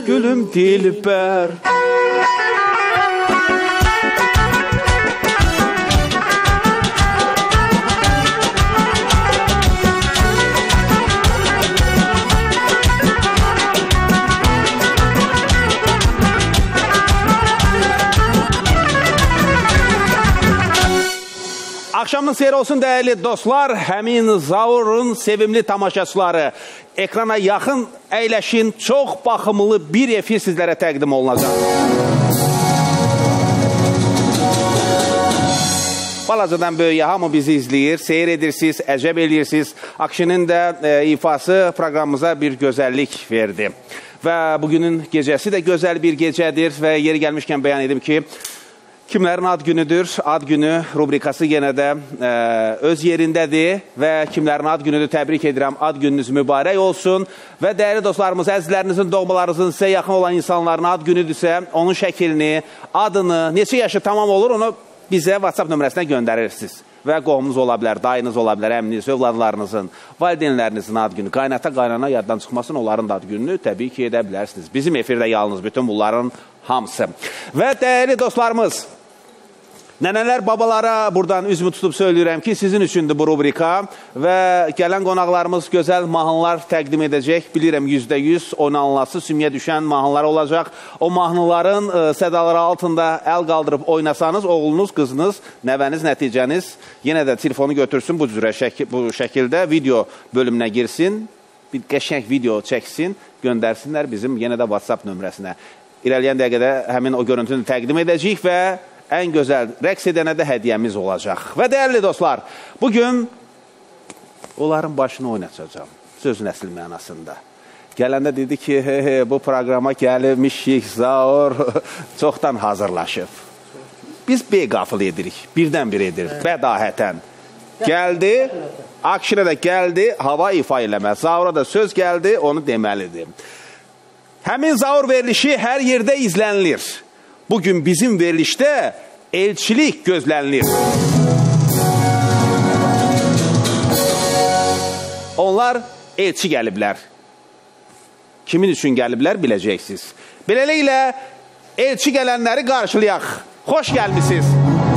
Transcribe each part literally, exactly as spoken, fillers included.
gülüm dilber. Akşamınız xeyir olsun değerli dostlar. Həmin Zaur'un sevimli tamaşaçıları. Ekrana yaxın əyləşin, çox baxımlı bir efir sizlərə təqdim olunacaq. Balacadan böyüyə hamı bizi izləyir, seyir edirsiniz, əcəb edirsiniz. Akşinin də e, ifası proqramımıza bir gözəllik verdi. Və bugünün gecəsi də gözəl bir gecədir və yeri gəlmişkən bəyan edim ki, kimlərin ad günüdür? Ad günü rubrikası yenə də e, öz yerindədir və kimlərin ad günüdür təbrik edirəm. Ad gününüz mübarək olsun və dəyərli dostlarımız, əzizlərinizin, doğmalarınızın sizə yaxın olan insanların ad günüdürsə, onun şəklini, adını, neçə yaşı tamam olur, onu bizə WhatsApp nömrəsinə göndərirsiniz. Və qohumunuz ola bilər, dayınız ola bilər, əminiz, övladlarınızın, valideynlərinizin ad günü, qaynata, qaynana yaddan çıxmasın, onların da ad gününü təbii ki, edə bilərsiniz. Bizim efirdə yalnız bütün bunların hamısı. Və dəyərli dostlarımız, nənələr, babalara buradan üzümü tutub söyləyirəm ki, sizin üçündür bu rubrika və gələn qonaqlarımız gözəl mahnılar təqdim edəcək. Bilirəm, yüzdə yüz oynanılası, sümüyə düşən mahnılar olacaq. O mahnıların ə, sədaları altında əl qaldırıb oynasanız, oğlunuz, qızınız, nəvəniz, nəticəniz yenə də telefonu götürsün bu cürə şəkil, bu şəkildə video bölümünə girsin, bir qəşəng video çəksin, göndərsinlər bizim yenə də WhatsApp nömrəsinə. İrəliyən dəqiqədə həmin o görüntünü təqdim edəcəyik və ən gözəl rəqs edənə də hədiyyəmiz olacaq. Və dəyərli dostlar, bugün onların başını oynatacağım, sözün əsl mənasında. Gələndə dedi ki, he, he, bu proqrama gəlmişik, Zaur çoxdan hazırlaşıb. Biz beyqafıl edirik, birdən bir edirik, bədahətən. Gəldi, Akşinə də gəldi, hava ifa eləmə. Zaura da söz gəldi, onu deməlidir. Həmin Zaur verilişi hər yerdə izlənilir. Bugün bizim verilişdə elçilik gözlənilir. Onlar elçi gəliblər. Kimin üçün gəliblər biləcəksiniz. Beləliklə elçi gələnləri qarşılayaq. Xoş gəlmişsiniz.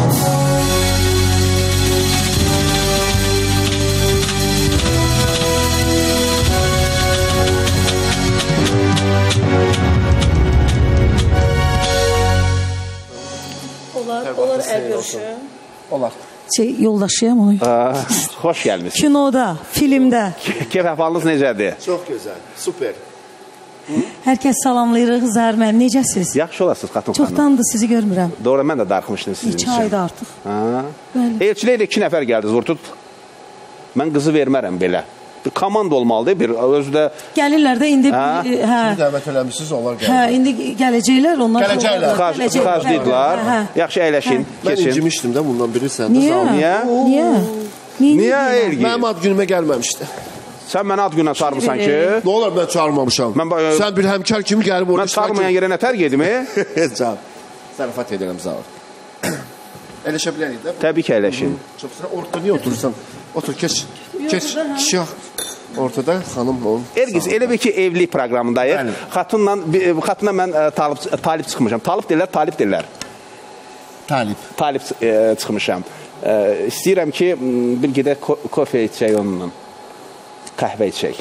Onlar əl görüşü. Olar. Şey, yoldaşıyam onu. Aa, xoş gəlmişsiniz. Kinoda, filmdə. Keyf əhvalınız necədir? Çox gözəl, super. Hər kəs salamlayırıq, Zəhər müəllim, necəsiz? Yaxşı olasınız, Xatun xanım. Çoxdandır sizi görmürəm. Doğru, mən də darıxmışdım sizin İki üçün. ayda artıq. Elçiliklə iki nəfər gəldi, Zurtut. Mən qızı vermərəm belə. Bir komanda olmalıdır, bir özü də... Gəlirlər də indi... Hə? Siz dəvət eləmişsiniz, onlar gəlir. Hə, indi gələcəklər, onlar... Gələcəklər. Xarclayıqlar. Yaxşı, əyləşin, Mən keçin. incimişdim də bundan bilirsən. Niyə? Niyə? Niyə? Niyə Elgi? Mənim ad günümə gəlməmişdi. Sən mənə ad günə çağırmışsan ki... Nə olar mən çağırmamışam? Sən bir həmkar kimi gəlib orada... Mən çağırmayan yerə nə tərk edim, e? Can, sərafat edirəm, Zaur. Ələşə bilərik də? Təbii ki, əyləşin. Çox sıra, ortada niyə oturursan? Otur, keç. Keç, kişi ortada, xanım ol. Ergiz, elə bir ki, evlilik proqramındayıq. Xatunla, xatunla mən talib, talib çıxmışam. Talib deyirlər, talib deyirlər. Talib. Talib e, çıxmışam. E, istəyirəm ki, bir gedək kofe içək onunla. Qəhvə içək.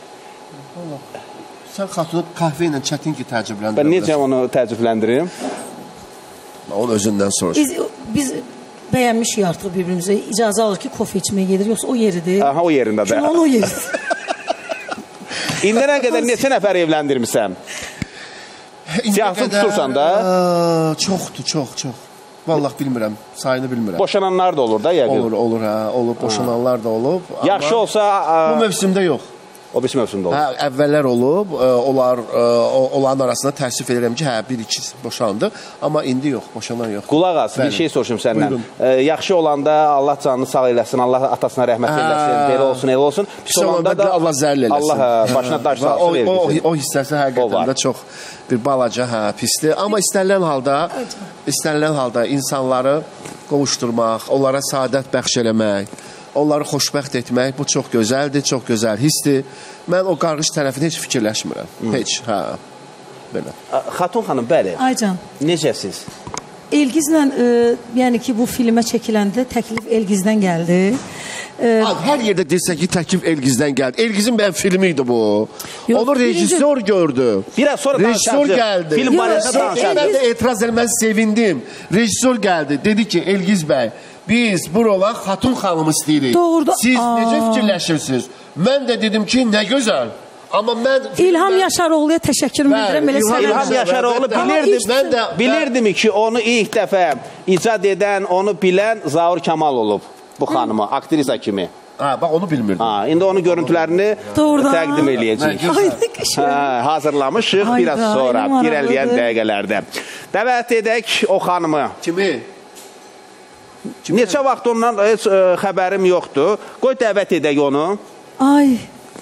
Sən xatunu qəhvə ilə çətin ki, təəccübləndirəm. Ben necə onu təəccübləndirim? Onu özündən soruş. Biz, biz bəyənmişik artıq bir-birimizə. İcazə alır ki, kofe içməyə gedir, yoxsa o yeridir. Aha, o yerindədir. Kinonun o yeridir. İndiyə qədər neçə nəfər evləndirmişsən? Siyahsın tutursan da? Çoxdur, çox, çox. Vallahi bilmirəm, sayını bilmirəm. Boşananlar da olur da, yəqin. Olur, olur, hə, olur, boşananlar da olub. Yaxşı olsa... Bu mövsümdə yox. O birisi mövsümdə olur. Hə, əvvəllər olub, onlar, onların arasında təəssüf edirəm ki, hə, bir-iki boşandı. Amma indi yox, boşanan yox. Qulaq az, bir şey soruşum səndən. E, yaxşı olanda Allah canını sağ eləsin, Allah atasına rəhmət eləsin, belə olsun, elə olsun. Pis olanda da Allah zərl eləsin. Allah başına daş salsın, vergisi. O hissəsi həqiqətən də çox bir balaca, hə, pisdir. Amma istənilən halda, istənilən halda insanları qovuşturmaq, onlara saadət bəxş eləmək, onları xoşbəxt etmək, bu çox gözəldir, çox gözəl hissdir. Mən o qarğış tərəfini heç fikirləşmirəm. Heç, hə. belə. Xatun xanım, bəli. Aycan. Necəsiz? Elgizlə, e, yəni ki, bu filmə çəkiləndə təklif Elgizdən gəldi. E, Hər yerdə desək ki, təklif Elgizdən gəldi. Elgizin mənim filmi idi bu. Yox, Onu rejissor gördü. Biraz sonra Rejissor gəldi. Film barədə danışacağıq. Mən də etiraz edəm, mən sevindim. Rejissor gəldi. Dedi ki, Elgiz bəy, biz bu rola Xatun xanımı istəyirik. Doğrudan. Siz Aa. necə fikirləşirsiniz? Mən də dedim ki, nə gözəl. Amma mən İlham mən... Yaşaroğlu'ya təşəkkürümü bildirəm. Elə İlham, İlham Yaşaroğlu bilirdim. Mən də Bilirdim ki, onu ilk dəfə icad edən, onu bilən Zaur Kamal olub bu xanımı, aktrisa kimi. Ha, bax onu bilmirdim. Ha, indi onun görüntülərini Doğrudan. təqdim eləyəcəyik. Ay, nə qəşəng. Hə, hazırlamışıq Ay, biraz da, sonra, maraqlıdır. irəliyən dəqiqələrdə. Dəvət edək o xanımı. Kimi? Neçə vaxt ondan heç ə, xəbərim yoxdur. Qoy dəvət edək onu. Ay.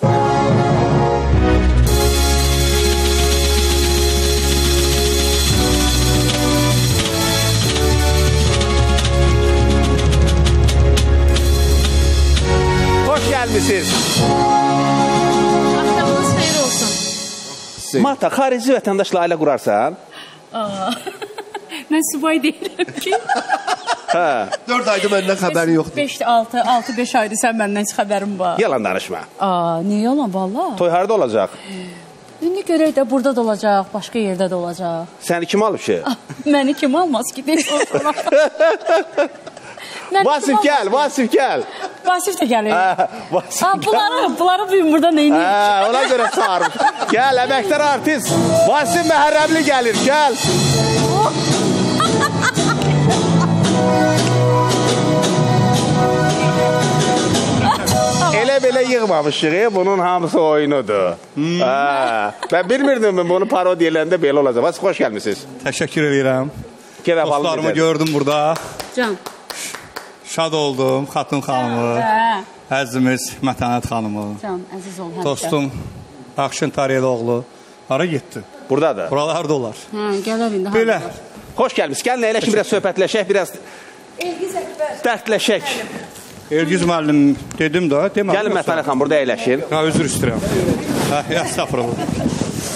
Hoş gəlmisiniz. Axşamınız xeyir olsun. Marta, xarici vətəndaşla ailə qurarsan? Aa, mən subay deyirəm ki. dörd ayda məndən xəbəri yoxdur. beş altı altı beş aydır sən məndən heç xəbərim var. Yalan danışma. Aa, niyə yalan valla? Toy harada olacaq? İndi görək də burada da olacaq, başqa yerdə də olacaq. Səni kim alıb ki? Məni kim almaz ki? Deyək sonra. Vasif gəl, Vasif gəl. Vasif də gəlir. Hə, Vasif Ha, gəl. bunları, bunları bugün burada neyniyik? Hə, ona görə çağırmış. Gəl, əməkdar artist. Vasif Məhərrəmli gəlir, gəl. Elə belə yığmamışıq, bunun hamısı oyunudur. Hə, mən bilmirdim, bunu parodiya eləndə belə olacaq. Vasif, xoş gəlmişsiniz. Təşəkkür edirəm. Gəl, Dostlarımı gördüm burada. Can. Şad oldum. Xatun xanımı, Hə, əzimiz Mətanət xanımı, can, əziz ol həmişə. dostum Akşin Taryeloğlu. Hara getdi? Buradadır. Buralarda olar. Hə, gələr indi. Belə. Xoş gəlmişsiniz. Gəlin, əyləşin, biraz söhbətləşək, biraz dərdləşək. Elgiz müəllim dedim də, demədim. Gəlin Mətanət xanım, burada əyləşin. Ha, üzr istəyirəm. Hə, estağfurullah.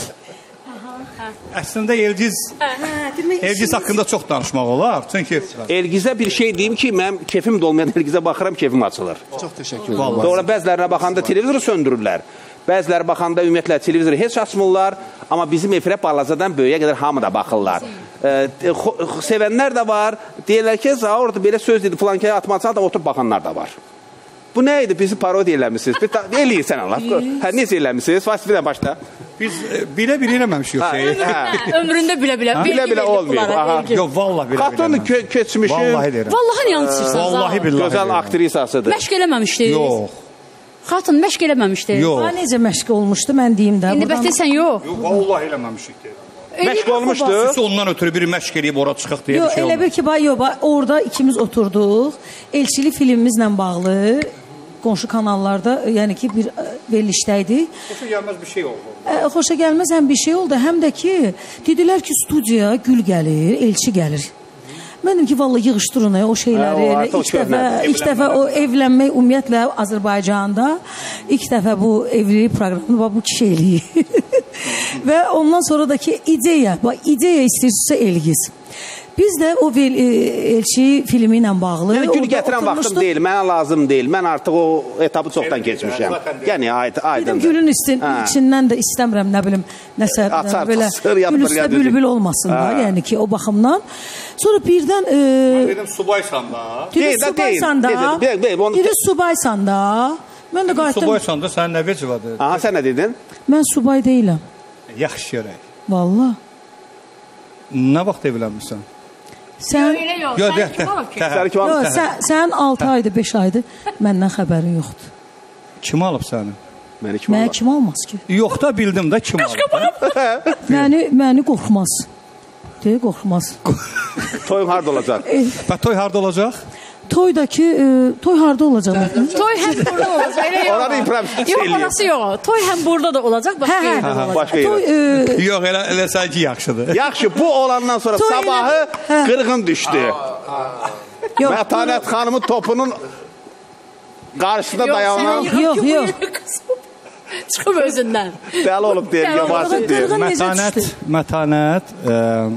Əslində Elgiz Elgiz haqqında çox danışmaq olar. Çünki Elgizə bir şey deyim ki, mənim kefim də olmayan Elgizə baxıram, kefim açılır. Çox təşəkkür edirəm. Doğru, bəzilərinə baxanda televizoru söndürürlər. Bəziləri baxanda ümumiyyətlə televizoru heç açmırlar, amma bizim efirə balacadan böyüyə qədər hamı da baxırlar. E, sevənlər də var, deyirlər ki, orada belə söz dedi, filankaya atmaçaq da oturub baxanlar da var. Bu nə idi? Bizi parodiya eləmişsiniz. Eləyirsən Allah. Hə, necə eləmişsiniz? Vasifdən başla. biz bilə-bilə eləməmişik o şeyi. Hə. Ömründə bilə-bilə. Bilə-bilə olmuyor. Aha. Yox, vallahi bilə-bilə. Xatunu keçmişim. Vallahi deyirəm. Vallahi nə yanlışırsan? Vallahi billahi. Gözəl aktrisasıdır. Məşq eləməmişdiniz. Yox. Xatun məşq eləməmişdiniz. Yox. Ha, necə məşq olmuşdu, mən deyim də. İndi Buradan- bəstəsən yox. Yox, vallahi eləməmişik. Məşq olmuşdu. Siz ondan ötürü biri məşq eləyib ora çıxaq deyə Yo, bir şey elə olmaz. bir ki, bax, yo, bax, orada ikimiz oturduq. Elçili filmimizlə bağlı qonşu kanallarda, yəni ki, bir ə, verilişdəydi. Xoşa gəlməz bir şey oldu. Ə, xoşa gəlməz həm bir şey oldu, həm də ki, dedilər ki, studiyaya Gül gəlir, Elçi gəlir. Mən dedim ki, vallahi yığışdırın o şeyləri. Hə, o Elə artıq ilk dəfə, köhnədir. ilk dəfə o evlənmək ümumiyyətlə Azərbaycanda ilk dəfə bu evlilik proqramını bax, bu kişi eləyir. Və ondan sonra da ki, ideya, bax, ideya istəyirsə Elgiz. Biz də o vel, e, Elçi filmi ilə bağlı Yəni gül orada gətirən vaxtım oturmuşduq. deyil, mənə lazım deyil. Mən artıq o etabı çoxdan keçmişəm. Yəni ayd, Dedim aydındır. gülün istin, Hə. içindən də istəmirəm, nə bilim, nəsə Açar, belə sır yatır, gül üstə yad bülbül edecek. olmasın da, Hə. yəni ki, o baxımdan. Sonra birdən e, Dedim subaysan da. biri Deyil də, subaysan deyil, da, deyil, deyil, onu- biri subaysan da, mən də qayıtdım, Subaysan da sənin nə vecivadır? Aha, sən nə dedin? mən subay deyiləm, Yaxşı görək. valla. Nə vaxt evlənmirsən? Sən, Elə yox. Yox, Sən deyək, kim olub ki? deyək. Sən kim yo, alıb? sən, sən altı aydır, beş aydır, məndən xəbərin yoxdur. Kim alıb səni? Məni kim Mənə alıb? kim almaz ki? Yox da bildim də kim alıb. Məni, məni qorxmaz. Deyə qorxmaz. Toyun harda olacaq? Və toy harda olacaq? Toydakı, e, toy harda olacaq? Toy həm burada olacaq. Elə yox. Oranı improvizasiya Yox, eləyir. orası yox. Toy həm burada da olacaq, başqa Hə, hə. yerdə də olacaq. Başqa Toy, yerə. e, Yox, elə elə sanki yaxşıdır. Yaxşı, bu olandan sonra Toy elə- sabahı Hə. qırğın düşdü. yox, Mətanət xanımın topunun qarşısında Yox, dayanan sən- Yox, yox. çıxıb özündən. Dəli olub deyir, Vasif deyir. Mətanət, mətanət, e,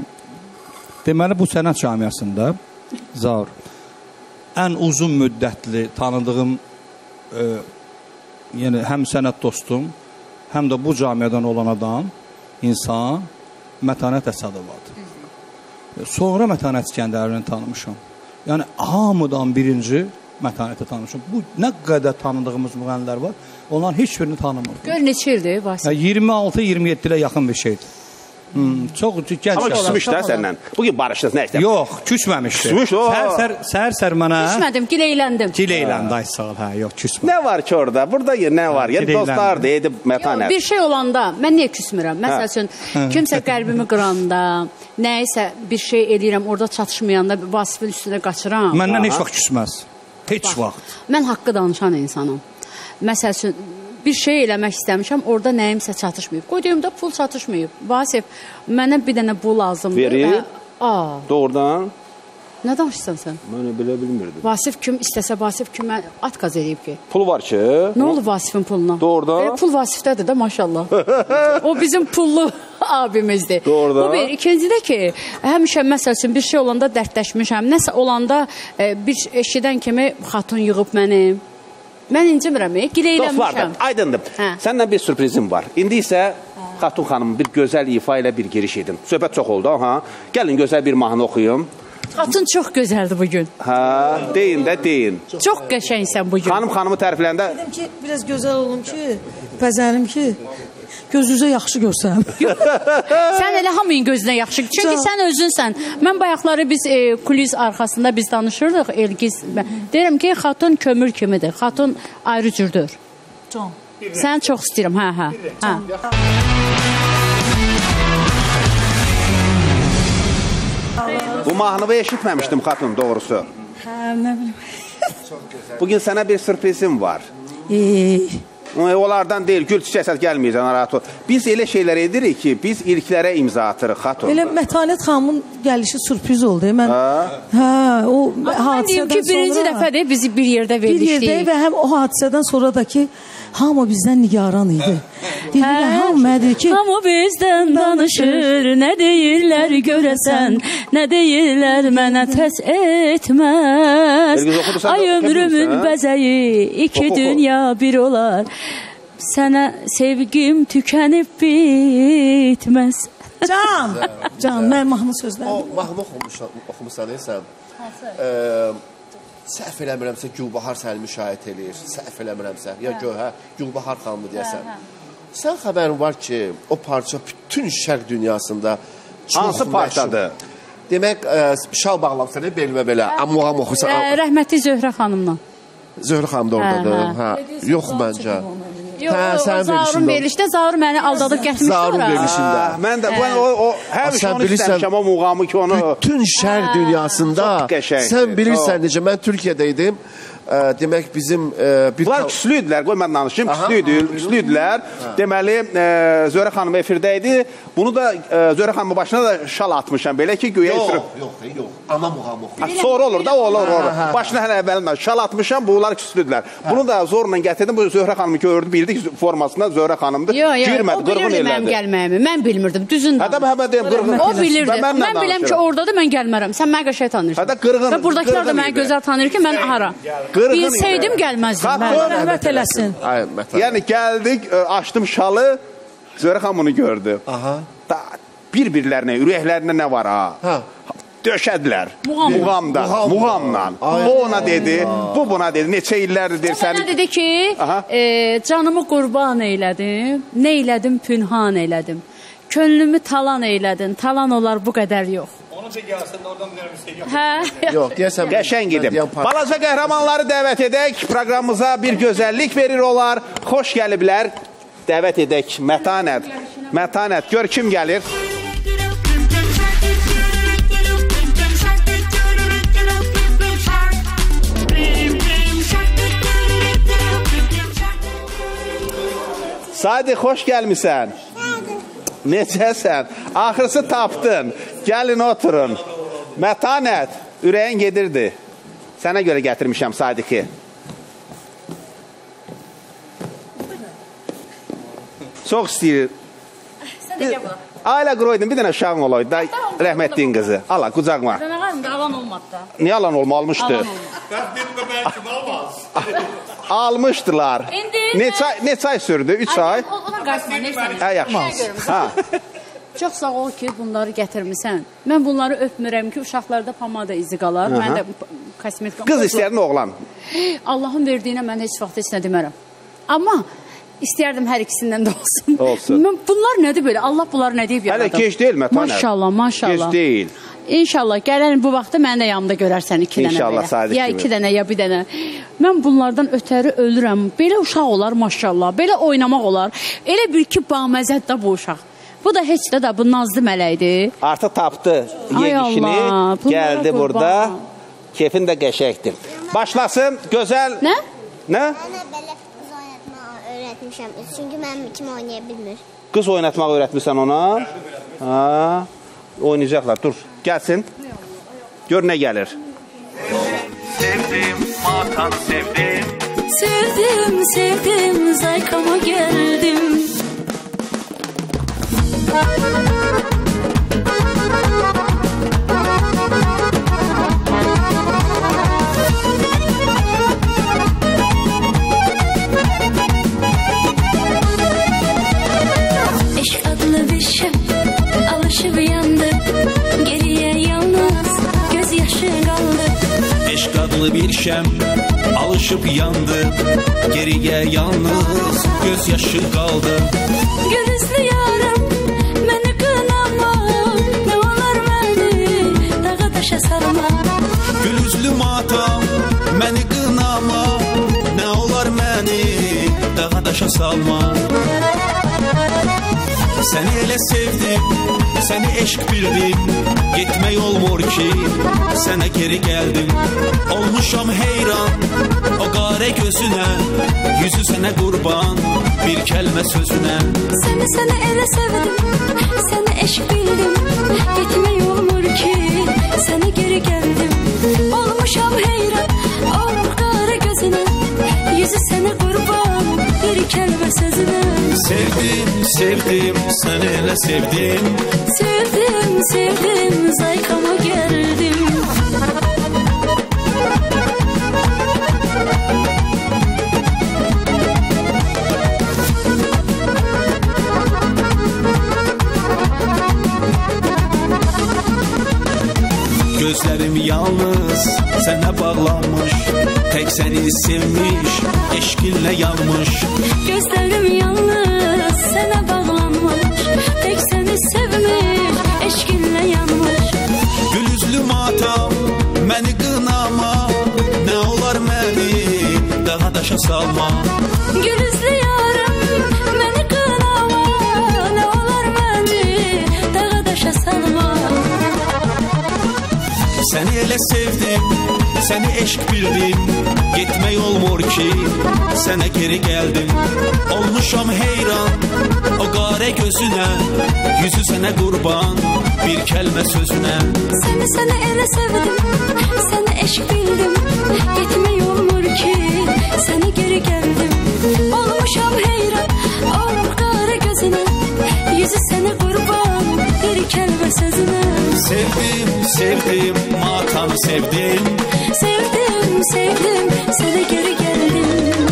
deməli bu sənət camiasında Zaur, ən uzun müddətli tanıdığım e, yəni həm sənət dostum, həm də bu camiadan olan adam, insan Mətanət Əsədovadır. Sonra Mətanət İskəndərini tanımışam. Yəni hamıdan birinci Mətanəti tanımışam. Bu nə qədər tanıdığımız müğənnilər var, onların heç birini tanımır. Gör neçə ildir Vasif? iyirmi altı iyirmi yeddi ilə yaxın bir şeydir. Hmm, çox gənc. Amma küsmüşlər səndən. Bugün barışdınız, nə istəyir? Yox, küsməmişdi. Küsmüş, o. Sər-sər mənə. Küsmədim, gileyləndim. Gileyləndi, ay sağ ol, hə, yox, küsmə. Nə var ki orada? Burada nə var? Yəni dostlar deyib Mətanət. Bir şey olanda mən niyə küsmürəm? Məsəl üçün kimsə qəlbimi qıranda, nəyisə bir şey eləyirəm, orada çatışmayanda Vasifin üstünə qaçıram. Məndən heç vaxt küsməz. Heç vaxt. Mən haqqı danışan insanım. Məsəl üçün bir şey eləmək istəmişəm, orada nəyimsə çatışmayıb. Qoyduğumda pul çatışmayıb. Vasif, mənə bir dənə bu lazımdır. Verir? Aa. Doğrudan? Nə danışırsan sən? Mən belə bilmirdim. Vasif kim istəsə, Vasif kimə atqaz edib ki? Pul var ki. Nə oldu Vasifin puluna? Doğrudan? E, pul Vasifdədir də maşallah. O bizim pullu abimizdir. Doğrudan? Bu bir. İkinci də ki, həmişə məsəl üçün bir şey olanda dərdləşmişəm. Nəsə olanda e, bir eşidən kimi xatun yığıb mənim. Mən incimirəm, gileylənmişəm. Dostlar, aydındır. Hə. Səndən bir sürprizim var. İndi isə Xatun xanım bir gözəl ifa ilə bir giriş edin. Söhbət çox oldu, aha. Gəlin gözəl bir mahnı oxuyum. Xatun çox gözəldir bugün. Hə, deyin də, deyin. Çox qəşəngsən bugün. Xanım xanımı tərifləndə... Dedim ki, biraz gözəl olum ki, bəzənim ki, gözünüzə yaxşı görsəm. Sən elə hamının gözünə yaxşı. Çünki sən özünsən. Mən bayaqları biz e, kulis arxasında biz danışırdıq. Elgiz. Deyirəm ki, xatun kömür kimidir. Xatun ayrı cürdür. Can. Sən çox istəyirəm. Hə, hə. hə. Bu mahnını eşitməmişdim Xatun, doğrusu. Hə, nə bilim. Bugün sənə bir sürprizim var. Eee... Onlardan deyil, gül çiçək gəlməyəcək, narahat ol. Biz elə şeylər edirik ki, biz ilklərə imza atırıq, Xatun. Elə Mətanət xanımın gəlişi sürpriz oldu. Mən, hə, o hadisədən deyim ki, birinci sonra, dəfədir bizi bir yerdə vermişdik. Bir yerdə və həm o hadisədən sonradakı hamı bizdən nigaran idi. Dedilər, hamı mədir ki... Hamı bizdən danışır, nə deyirlər görəsən, nə deyirlər mənə təs etməz. Ay ömrümün bəzəyi, iki dünya bir olar. Sənə sevgim tükənib bitməz. Can, can, mən mahnı sözlərim. O mahnı oxumuşsan, sən. Səhv eləmirəmsə Gülbahar səni müşahidə eləyir. Səhv eləmirəmsə. Ya Göyhə, Gülbahar xanımı deyəsən. Sən xəbərin var ki, o parça bütün şərq dünyasında çox hansı parçadır? Demək, şal bağlamsan, belimə belə, muğam oxusan. Rəhmətli Zöhrə xanımla. Zöhrə xanım da oradadır. Hə, yox məncə. Yox, o Zaurun verilişdə, Zaur məni aldadıb gətirmiş sonra. Zaurun verilişində. Mən də, o, həmişə onu istəmişəm, o muğamı ki, onu... Bütün şərq dünyasında, sən bilirsən necə, mən Türkiyədə idim, demək bizim... Bunlar küslüydülər, qoy mən danışım, küslüydülər. Deməli, Zöhrə xanım efirdə idi. Bunu da Zöhrə xanımın başına da şal atmışam, belə ki, güya efir... Yox, yox, yox, ana muğam oxuyur. Sonra olur da, olur, olur. Başına hələ əvvəlindən şal atmışam, bunlar küslüydülər. Bunu da zorla gətirdim, bu Zöhrə xanımı gördü, bildi ki, formasında Zöhrə xanımdır. Yox, yox, o bilirdi mənim gəlməyimi, mən bilmirdim, düzündə. Hədə Məhəmməd deyəm, qırğın. O bilirdi, mən biləm ki, oradadır, mən gəlmərəm, sən mənə qəşəng tanıyırsan. Hədə qırğın. Və buradakılar da mənə gözəl tanıyır ki, mən hara. Bilsəydim gəlməzdim. Rəhmət eləsin. Yəni, gəldik, açdım şalı, Zöhrə xanım bunu gördü. Bir-birlərinə, ürəklərinə nə var ha? Döşədilər. Muğamda. Muğamla. O ona dedi, bu buna dedi. Neçə illərdir səni... O mənə dedi ki, canımı qurban eylədim, nə eylədim, pünhan eylədim. Könlümü talan eylədin, talan olar bu qədər yox. Onun üçün gəlsin, oradan vermişsin. Hə? Yox, deyəsən... Qəşəng idim. Balaca qəhrəmanları dəvət edək, proqramımıza bir gözəllik verir olar. Xoş gəliblər. Dəvət edək. Mətanət. Mətanət. Gör kim gəlir. Sadi, xoş gəlmisən. Necəsən? Axırısı tapdın. Gəlin, oturun. Mətanət, ürəyin gedirdi. Sənə görə gətirmişəm Sadiki. Çox istəyir. Sən də gəl bura. Ailə quraydın, bir dənə uşağın olaydı da, rəhmətliyin qızı. Allah, qucaqma. Sən ağarım da alan olmadı da. Niyə alan olma, almışdı? Alan olmadı. Almışdılar. İndi... Neçə ay sürdü? Üç ay? Onlar qarşısına, neysən? Hə, yaxşı. Ha. Çox sağ ol ki, bunları gətirmirsən. Mən bunları öpmürəm ki, uşaqlarda pomada izi qalar. Mən də kosmetika... Qız istəyərdin, oğlan? Allahın verdiyinə mən heç vaxt heç nə demərəm. Amma istəyərdim hər ikisindən də olsun. Olsun. Bunlar nədir belə? Allah bunları nə deyib yaradım? Hələ keç deyil Mətanə. Maşallah, maşallah. Keç deyil. İnşallah gələn bu vaxtda mənim də yanımda görərsən iki dənə belə. İnşallah, sadiq ya kimi. iki dənə, ya bir dənə. Mən bunlardan ötəri ölürəm. Belə uşaq olar maşallah. Belə oynamaq olar. Elə bir ki, baməzət də bu uşaq. Bu da heç də da bu nazlı mələkdir. Artıq tapdı yedişini, gəldi burada. Kefin də qəşəkdir. Başlasın, gözəl... Nə? Nə? Mənə belə qız oynatmaq öyrətmişəm. Çünki mənim kim oynaya bilmir. Qız oynatmaq öyrətmirsən ona? Ha, oynayacaqlar. Dur, gəlsin. Gör nə gəlir. Sevdim, matanı sevdim. Sevdim, sevdim, zaykama geldim. Eşk adlı bir şey alışıp yandı. Geriye yalnız gözyaşı kaldı. Eşk adlı bir şem alışıp yandı. Geriye yalnız gözyaşı kaldı. Gülüzlü yarım beni kınama. Ne olur beni dağa taşa sarma. Gülüzlü matam beni kınama. Ne olar beni dağa taşa salma. Seni elə sevdim, seni eşq bildim. Gitmək olmur ki, sənə geri gəldim. Olmuşam heyran, o qare gözünə. Yüzü sənə qurban, bir kəlmə sözünə. Seni seni elə sevdim, seni eşq bildim. Gitmək olmur ki, sənə geri gəldim. Olmuşam heyran, o qare gözünə. Yüzü sənə qurban, bir kəlmə sözünə. Sevdim, sevdim, səni elə sevdim. Sevdim, sevdim, zaykama geldim. Gözlərim yalnız sənə bağlanmış. Tək səni sevmiş, eşqinlə yanmış. Gözlerim yalnız sana bağlanmış. Tek seni sevmiş, eşkinle yanmış. Gülüzlü matam, məni qınama. Nə olar məni dağa daşa salma. Gülüzlü yarım beni kınama. Ne olur beni dağa taşa salma. Səni elə sevdim, səni eşq bildim. Gitmək olmur ki, sənə geri gəldim. Olmuşam heyran, o qare gözünə. Yüzü sənə qurban, bir kəlmə sözünə. Seni seni elə sevdim, seni eşk bildim. Gitmək olmur ki, sənə geri gəldim. Olmuşam heyran, o qare gözünə. Yüzü sənə qurban, bir kəlmə sözünə. Sevdim, sevdim, matanı sevdim. Sevdim, sevdim, sənə geri gəldim.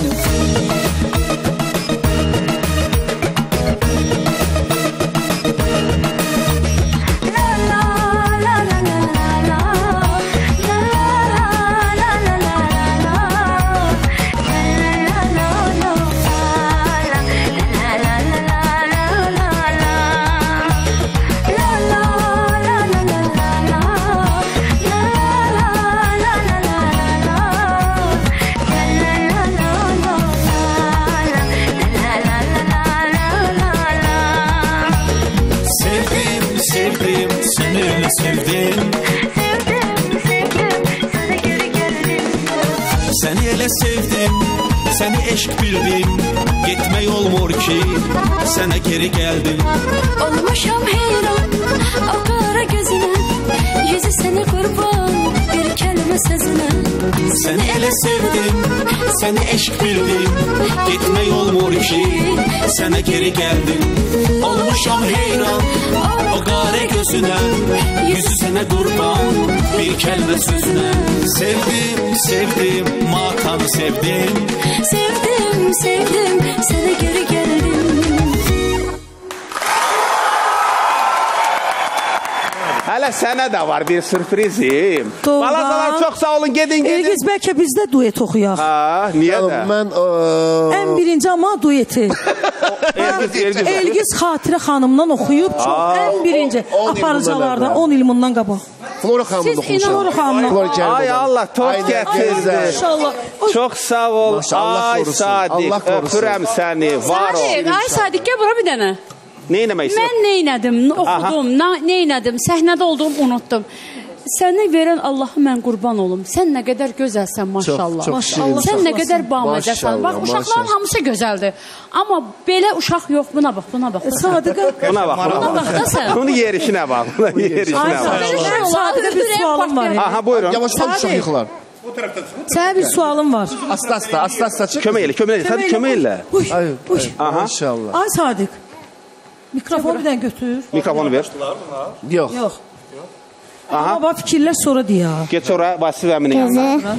Sevdim, sevdim, sənə geri gəldim. Səni elə sevdim, səni eşq bildim. Getmək olmur ki, sənə geri gəldim. Olmuşam heyran, o qara gözünə. Yüzü sənə qurban, bir kəlmə sözünə. Səni elə sevdim, səni eşq bildim. Getmək olmur ki, sənə geri gəldim. Olmuşam heyran, o qare gözünə. Yüzü sənə qurban, bir kəlmə sözünə. Sevdim, sevdim, matanı sevdim. Sevdim, sevdim, sənə geri gəldim. Hələ sənə də var bir sürprizim. Doğrudan. Balacalar çox sağ olun, gedin, gedin. Elgiz bəlkə bizdə duet oxuyaq. Ha, niyə də? Mən ə, Ən birinci amma dueti. Elgiz, Elgiz. Elgiz Xatirə xanımdan oxuyub çox ən birinci on- on il aparıcılardan bundan on il bundan qabaq. Flora xanımı da oxumuşam. Flora xanımla. Flora Kərimova. Ay Allah, toz Aynen, gətirdi. teyzə. İnşallah. Çox sağ ol. Maşallah, Ay korusun. Sadiq, Allah korusun. öpürəm səni, var ol. Sadiq, ay Sadiq, gəl bura bir dənə. Nə eləmək Mən istəyirəm? neynədim, oxudum, na- neynədim, səhnədə olduğumu unutdum. Səni verən Allaha mən qurban olum. Sən nə qədər gözəlsən, maşallah. çox Maşallah. şirin, Sən nə qədər Maşallah, bamacəsən. Bax, uşaqların maşallah. hamısı gözəldir. Amma belə uşaq yox, buna bax, buna bax. Sadiqə. Buna bax, buna Buna bax. bax da sən. Bunun yerişinə bax, bunun Ay yerişinə bax. Sadiqə, Sadiqə bir sualım var. ya. Aha, buyurun. Yavaş yavaş uşaq yıxılar. Sənə bir sualım var. Asta asta, asta asta çıx. Kömək elə, kömək elə, Sadiq kömək elə. Uy, Ay, uy. Aha. İnşallah. Ay Sadiq. Mikrofonu bir dənə götür. Mikrofonu ver. Yox. Yox. Amma bax fikirlər sonra deyək. Get ora Vasif əminin yanına.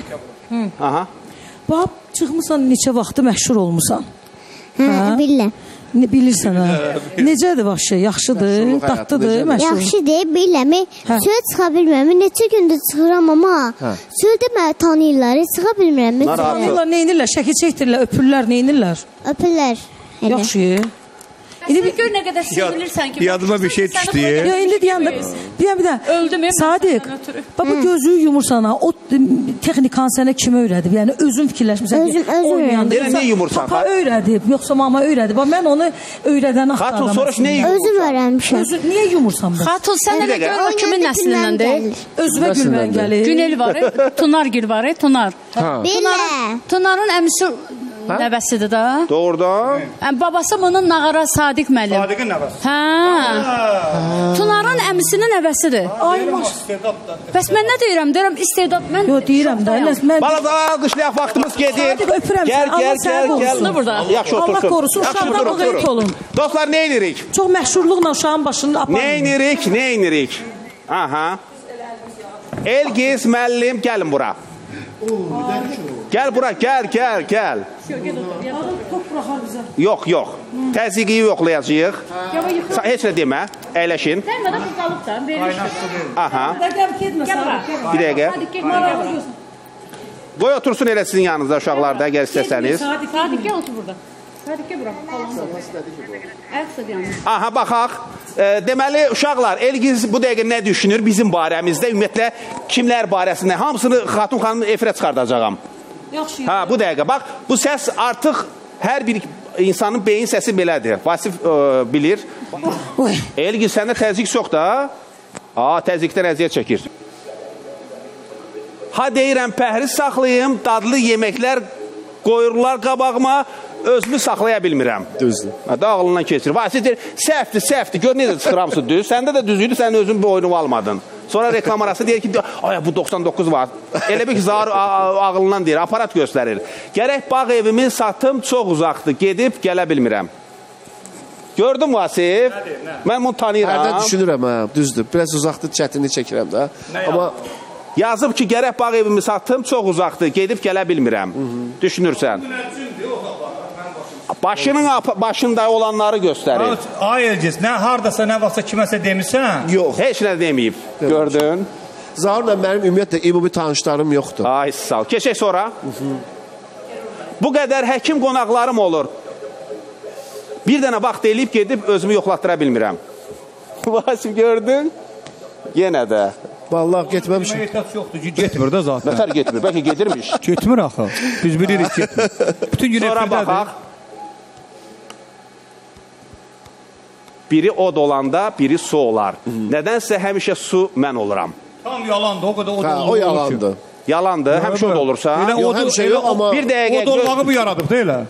Aha. Bax, çıxmısan neçə vaxtı məşhur olmusan. Hə, bilirəm. Ne bilirsən ha? Necədir başı? Yaxşıdır, Məşhurluq həyatı dadlıdır, necədir? məşhur. Yaxşı deyib, bilirəm. Hə. Çöl çıxa bilmirəm. Neçə gündür çıxıram, amma Hə. çöldə məni tanıyırlar. Çıxa bilmirəm. Narahat yox. Onlar neynirlər? Şəkil çəkdirirlər, öpürlər, neynirlər? Öpürlər. Elə. Yaxşı. İndi bir gör nə qədər sevilirsən ki. Yadıma bir şey düşdü. Ya indi deyəndə, deyən bir də. Öldüm, hep Sadiq, senden ötürü. baba gözü yumursan ha, o texnikan sənə kim öyrədib? Yəni özün fikirləşmirsən Özüm- özüm oynayanda. öyrəndim. Niyə yumursan, Papa ha? öyrədib, yoxsa mama öyrədib. Bax mən onu öyrədən Xatun, axtardım. soruş nə yumursan? Özüm öyrənmişəm. Özü niyə yumursan bu? Xatun, sən Bir elə dəqiqə. gör o kimin nəslindəndir? Özümə gülmən gəlir. Günel var, e, Tunargil var, e, Tunar. Bilirəm. Tunarın əmisi nəvəsidir də. Doğrudan. Yəni, babası bunun Nağara Sadiq müəllim. Sadiqin nəvəsi. Hə. Tunarın əmisinin nəvəsidir. Ay maş. Bəs mən nə deyirəm? Deyirəm istedad mən. Yo deyirəm də, mən Balacalar alqışlayaq, vaxtımız gedir. Sadiq, öpürəm Gəl, səni. gəl, Allah səni gəl, qorusun gəl. burada. Yaxşı Allah otursun. qorusun, Yaxşı, uşaqdan durun, uzaq durun. olun. Dostlar, nə edirik? çox məşhurluqla uşağın başını aparın. Nə edirik, nə edirik? Aha. Elgiz müəllim, gəlin bura. Gəl bura, gəl, gəl, gəl. Top buraxar bizə. Yox, yox. Təzyiqiyi yoxlayacağıq. Sən heç nə demə, əyləşin. Dəymədə bu qalıb da, verir. Aha. Dəqiqəm getmə Sadiq. Bir dəqiqə. Hadi get, maraqlı göz. Qoy otursun elə sizin yanınızda uşaqlar da, əgər istəsəniz. Sadiq gel otur burada. Sadiq gel bura. Ayaqsa dayanır. Aha, baxaq. E, deməli, uşaqlar, Elgiz bu dəqiqə nə düşünür bizim barəmizdə? Ümumiyyətlə, kimlər barəsində? Hamısını Xatun xanım efirə çıxardacağam. Yaxşı. Ha, bu dəqiqə. Bax, bu səs artıq hər bir insanın beyin səsi belədir. Vasif e, bilir. Oy. Elgiz, səndə təzyiq çox da. Aa, təzyiqdən əziyyət çəkir. Ha, deyirəm, pəhriz saxlayım, dadlı yeməklər qoyurlar qabağıma, özümü saxlaya bilmirəm. Düzdür. Hə, dağılından keçir. Vasif deyir, səhvdir, səhvdir, gör necə çıxıramsın düz. Səndə də düz idi, sən özün bir oyunu almadın. Sonra reklam arası deyir ki, ay bu doxsan doqquz var. Elə bir ki, zar ağılından deyir, aparat göstərir. Gərək bağ evimi satım çox uzaqdır, gedib gələ bilmirəm. Gördün Vasif? Mən bunu tanıyıram. Hərdə düşünürəm, hə, düzdür. Biraz uzaqdır, çətinlik çəkirəm də. Amma yazıb ki, gərək bağ evimi satım çox uzaqdır, gedib gələ bilmirəm. Düşünürsən. Başının başında olanları göstərir. Ay Elgiz, nə hardasa, nə vaxtsa kiməsə demirsən? Yox, heç nə deməyib. Gördün? Zaurla mənim ümumiyyətlə ümumi tanışlarım yoxdur. Ay sağ ol. Keçək sonra. Bu qədər həkim qonaqlarım olur. Bir dənə vaxt eləyib gedib özümü yoxlatdıra bilmirəm. Vasif gördün? Yenə də. Vallahi getməmişim. Ehtiyac yoxdur ki, getmir də zaten. Nətər getmir? Bəlkə gedirmiş. Getmir axı. Biz bilirik getmir. Bütün gün Sonra efirdədir. baxaq. Biri od olanda, biri su olar. Nədənsə həmişə su mən oluram. Tam yalandı, o qədər o Hə, o yalandı. Yalandır, həmişə od olursa. Elə Yox, odu- həmişə elə yox, amma Bir dəqiqə. O dolmağı bu yaradıb da elə.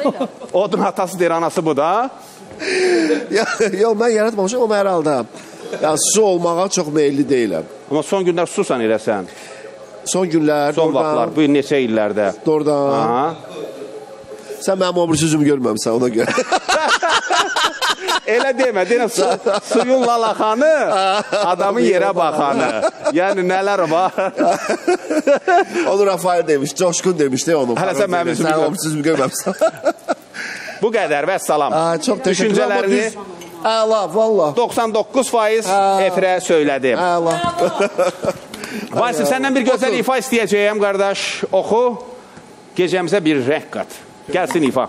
Odun atası deyir, anası bu da. Ya, yox, mən yaratmamışam, amma hər halda Ya su olmağa çox meyilli deyiləm. Amma son günlər susan eləsən. Son günlər, son vaxtlar, bu neçə illərdə. Doğrudan. Aha. Sən mənim o bir sözümü görməmsən ona görə. Elə demə, deyən su, suyun lalaxanı, adamın yerə baxanı. Yəni nələr var? Onu Rafael demiş, Coşkun demiş de onu. Hələ sən mənim sözümü görməmsən. Sən o bir sözümü görməmsən. Bu qədər və salam. Aa, çox təşəkkürlər. Düşüncələrini əla, valla. doxsan doqquz faiz efirə söylədim. Əla. Vasif, səndən bir gözəl ifa istəyəcəyəm, qardaş. Oxu, gecəmizə bir rəng qat. Gəlsin ifa.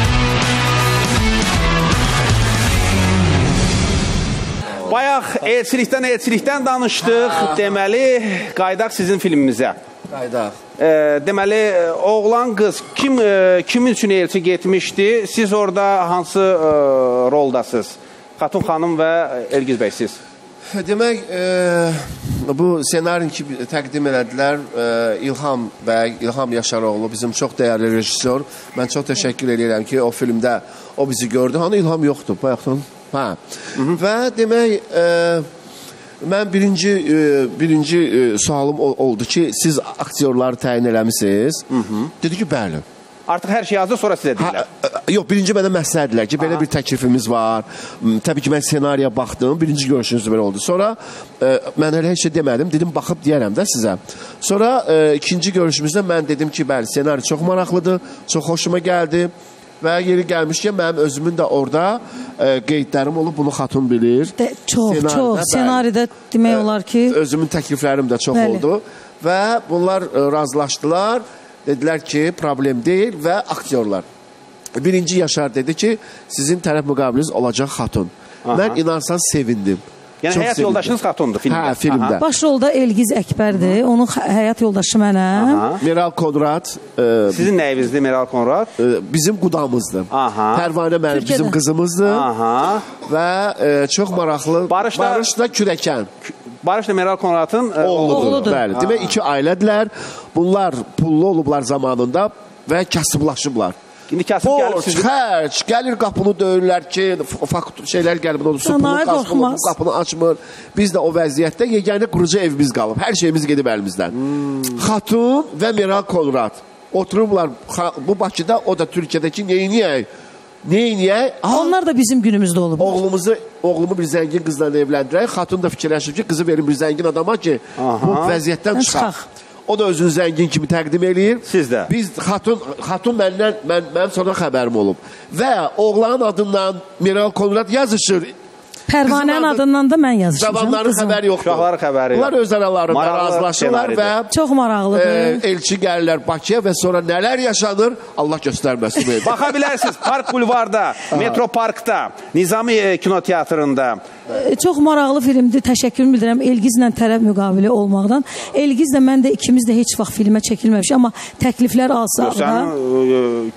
Bayaq elçilikdən, elçilikdən danışdıq. Deməli, qaydaq sizin filmimizə. Qaydaq. E, deməli, oğlan, qız kim, e, kimin üçün elçi getmişdi? Siz orada hansı e, roldasınız? Xatun xanım və Elgiz bəy siz. Demək, e, bu senarini ki təqdim elədilər e, İlham bəy, İlham Yaşaroğlu, bizim çox dəyərli rejissor. Mən çox təşəkkür edirəm ki, o filmdə o bizi gördü. Hani İlham yoxdur, bayaqdan. Hə. Və demək, e, mən birinci e, birinci e, sualım oldu ki, siz aktyorları təyin eləmisiniz. Dedi ki, bəli. Artıq hər şey hazır, sonra sizə deyirlər. Ha, yox, birinci mənə məsləhətdilər ki, belə bir təklifimiz var. Təbii ki, mən senariya baxdım, birinci görüşünüz belə oldu. Sonra e, mən elə heç şey demədim, dedim, baxıb deyərəm də sizə. Sonra e, ikinci görüşümüzdə mən dedim ki, bəli, senari çox maraqlıdır, çox xoşuma gəldi. Və yeri gəlmişkən, mənim özümün də orada e, qeydlərim olub, bunu xatun bilir. De, çox, senaridə, çox. Bəli. Senaridə demək olar ki... E, özümün təkliflərim də çox bəli. Oldu. Və bunlar e, razılaşdılar. Dedilər ki, problem deyil və aktyorlar. Birinci Yaşar dedi ki, sizin tərəf müqabiliniz olacaq xatun. Aha. Mən inansan sevindim. Yəni çox həyat sevindim. Yoldaşınız xatundur filmdə. Hə, filmdə. Baş rolda Elgiz Əkbərdir. Onun həyat yoldaşı mənəm. Aha. Meral Konrad. E, sizin nəyinizdir Meral Konrad? E, bizim qudamızdır. Aha. Pərvanə mənim bizim qızımızdır. Aha. Və e, çox maraqlı. Barış da, Barış da Kürəkən. Barış da Meral Konradın e, oğludur. oğludur. Bəli. Demək, iki ailədilər. Bunlar pullu olublar zamanında və kasıblaşıblar. İndi kasıb gəlib sizin... Xərc, gəlir qapını döyürlər ki, fakt şeylər gəlib, su pulu qapını, qapını açmır. Biz də o vəziyyətdə yeganə qurucu evimiz qalıb. Hər şeyimiz gedib əlimizdən. Hmm. Xatun və Meral Konrad oturublar bu Bakıda, o da Türkiyədəki neyiniyək? Neyiniyək? Onlar da bizim günümüzdə olub. Oğlumuzu, oğlumu bir zəngin qızla evləndirək. Xatun da fikirləşib ki, qızı verin bir zəngin adama ki, aha, bu vəziyyətdən çıxaq. O da özünü zəngin kimi təqdim eləyir. Siz də. Biz xatun, xatun məndən, mən, mənim sonra xəbərim olub. Və oğlanın adından Meral Konrad yazışır. Pərvanənin adından da mən yazışacağım. Cavanların xəbəri yoxdur. Uşaqların xəbəri yox. Bunlar öz aralarında razılaşırlar və çox maraqlıdır. E, elçi gəlirlər Bakıya və sonra nələr yaşanır Allah göstərməsin. Baxa bilərsiniz Park Bulvarda, Metro Parkda, Nizami e, kinoteatrında. E, çox maraqlı filmdir. Təşəkkürümü bildirəm Elgizlə tərəf müqabili olmaqdan. Elgizlə mən də ikimiz də heç vaxt filmə çəkilməmişik, amma təkliflər alsaq da. Sən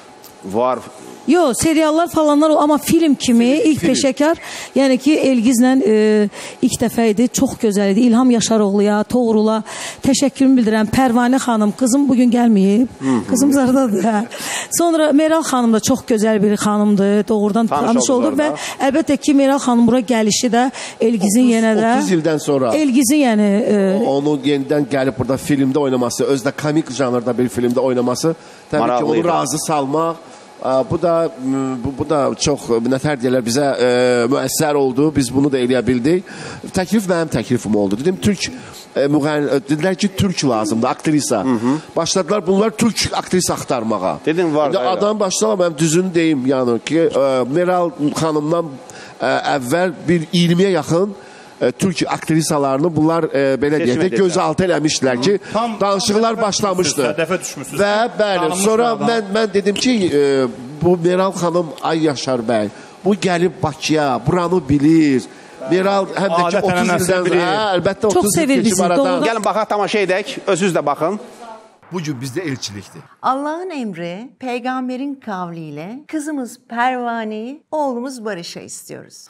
e, var. Yox, seriallar falanlar o, amma film kimi film, ilk film. Peşəkar, yəni ki Elgizlə e, ilk dəfə idi, çox gözəl idi. İlham Yaşaroğluya, Toğrula təşəkkürümü bildirəm. Pərvanə xanım, qızım bugün gəlməyib. Qızım zardadır. Hə. Sonra Meral xanım da çox gözəl bir xanımdır. Doğrudan tanış olduq və əlbəttə ki Meral xanım bura gəlişi də Elgizin yenə də otuz ildən sonra. Elgizin yəni e, onu yenidən gəlib burada filmdə oynaması, özdə komik janrda bir filmdə oynaması, təbii maraqlı ki onu razı salmaq. Bu da bu, bu da çox nətər deyirlər bizə e, müəssər oldu. Biz bunu da eləyə bildik. Təklif mənim təklifim oldu. Dedim Türk e, müğənni dedilər ki Türk lazımdır, aktrisa. Hı -hı. Başladılar bunlar Türk aktrisa axtarmağa. Dedim var. Adam başladı mən düzünü deyim yəni ki e, Meral xanımdan e, əvvəl bir iyirmiyə yaxın e, Türk aktrisalarını bunlar e, belə deyək də gözaltı eləmişdilər ki, tam danışıqlar başlamışdı. Və bəli, sonra mən mən dedim ki, e, bu Meral xanım, ay Yaşar bəy, bu gəlib Bakıya, buranı bilir. Meral həm də ki otuz ildən, hə, əlbəttə otuz il keçib aradan. Gəlin baxaq, tamaşa edək, özünüz də baxın. Bugün bizde elçilikti. Allah'ın emri, peygamberin kavliyle kızımız Pervane'yi, oğlumuz Barış'a istiyoruz.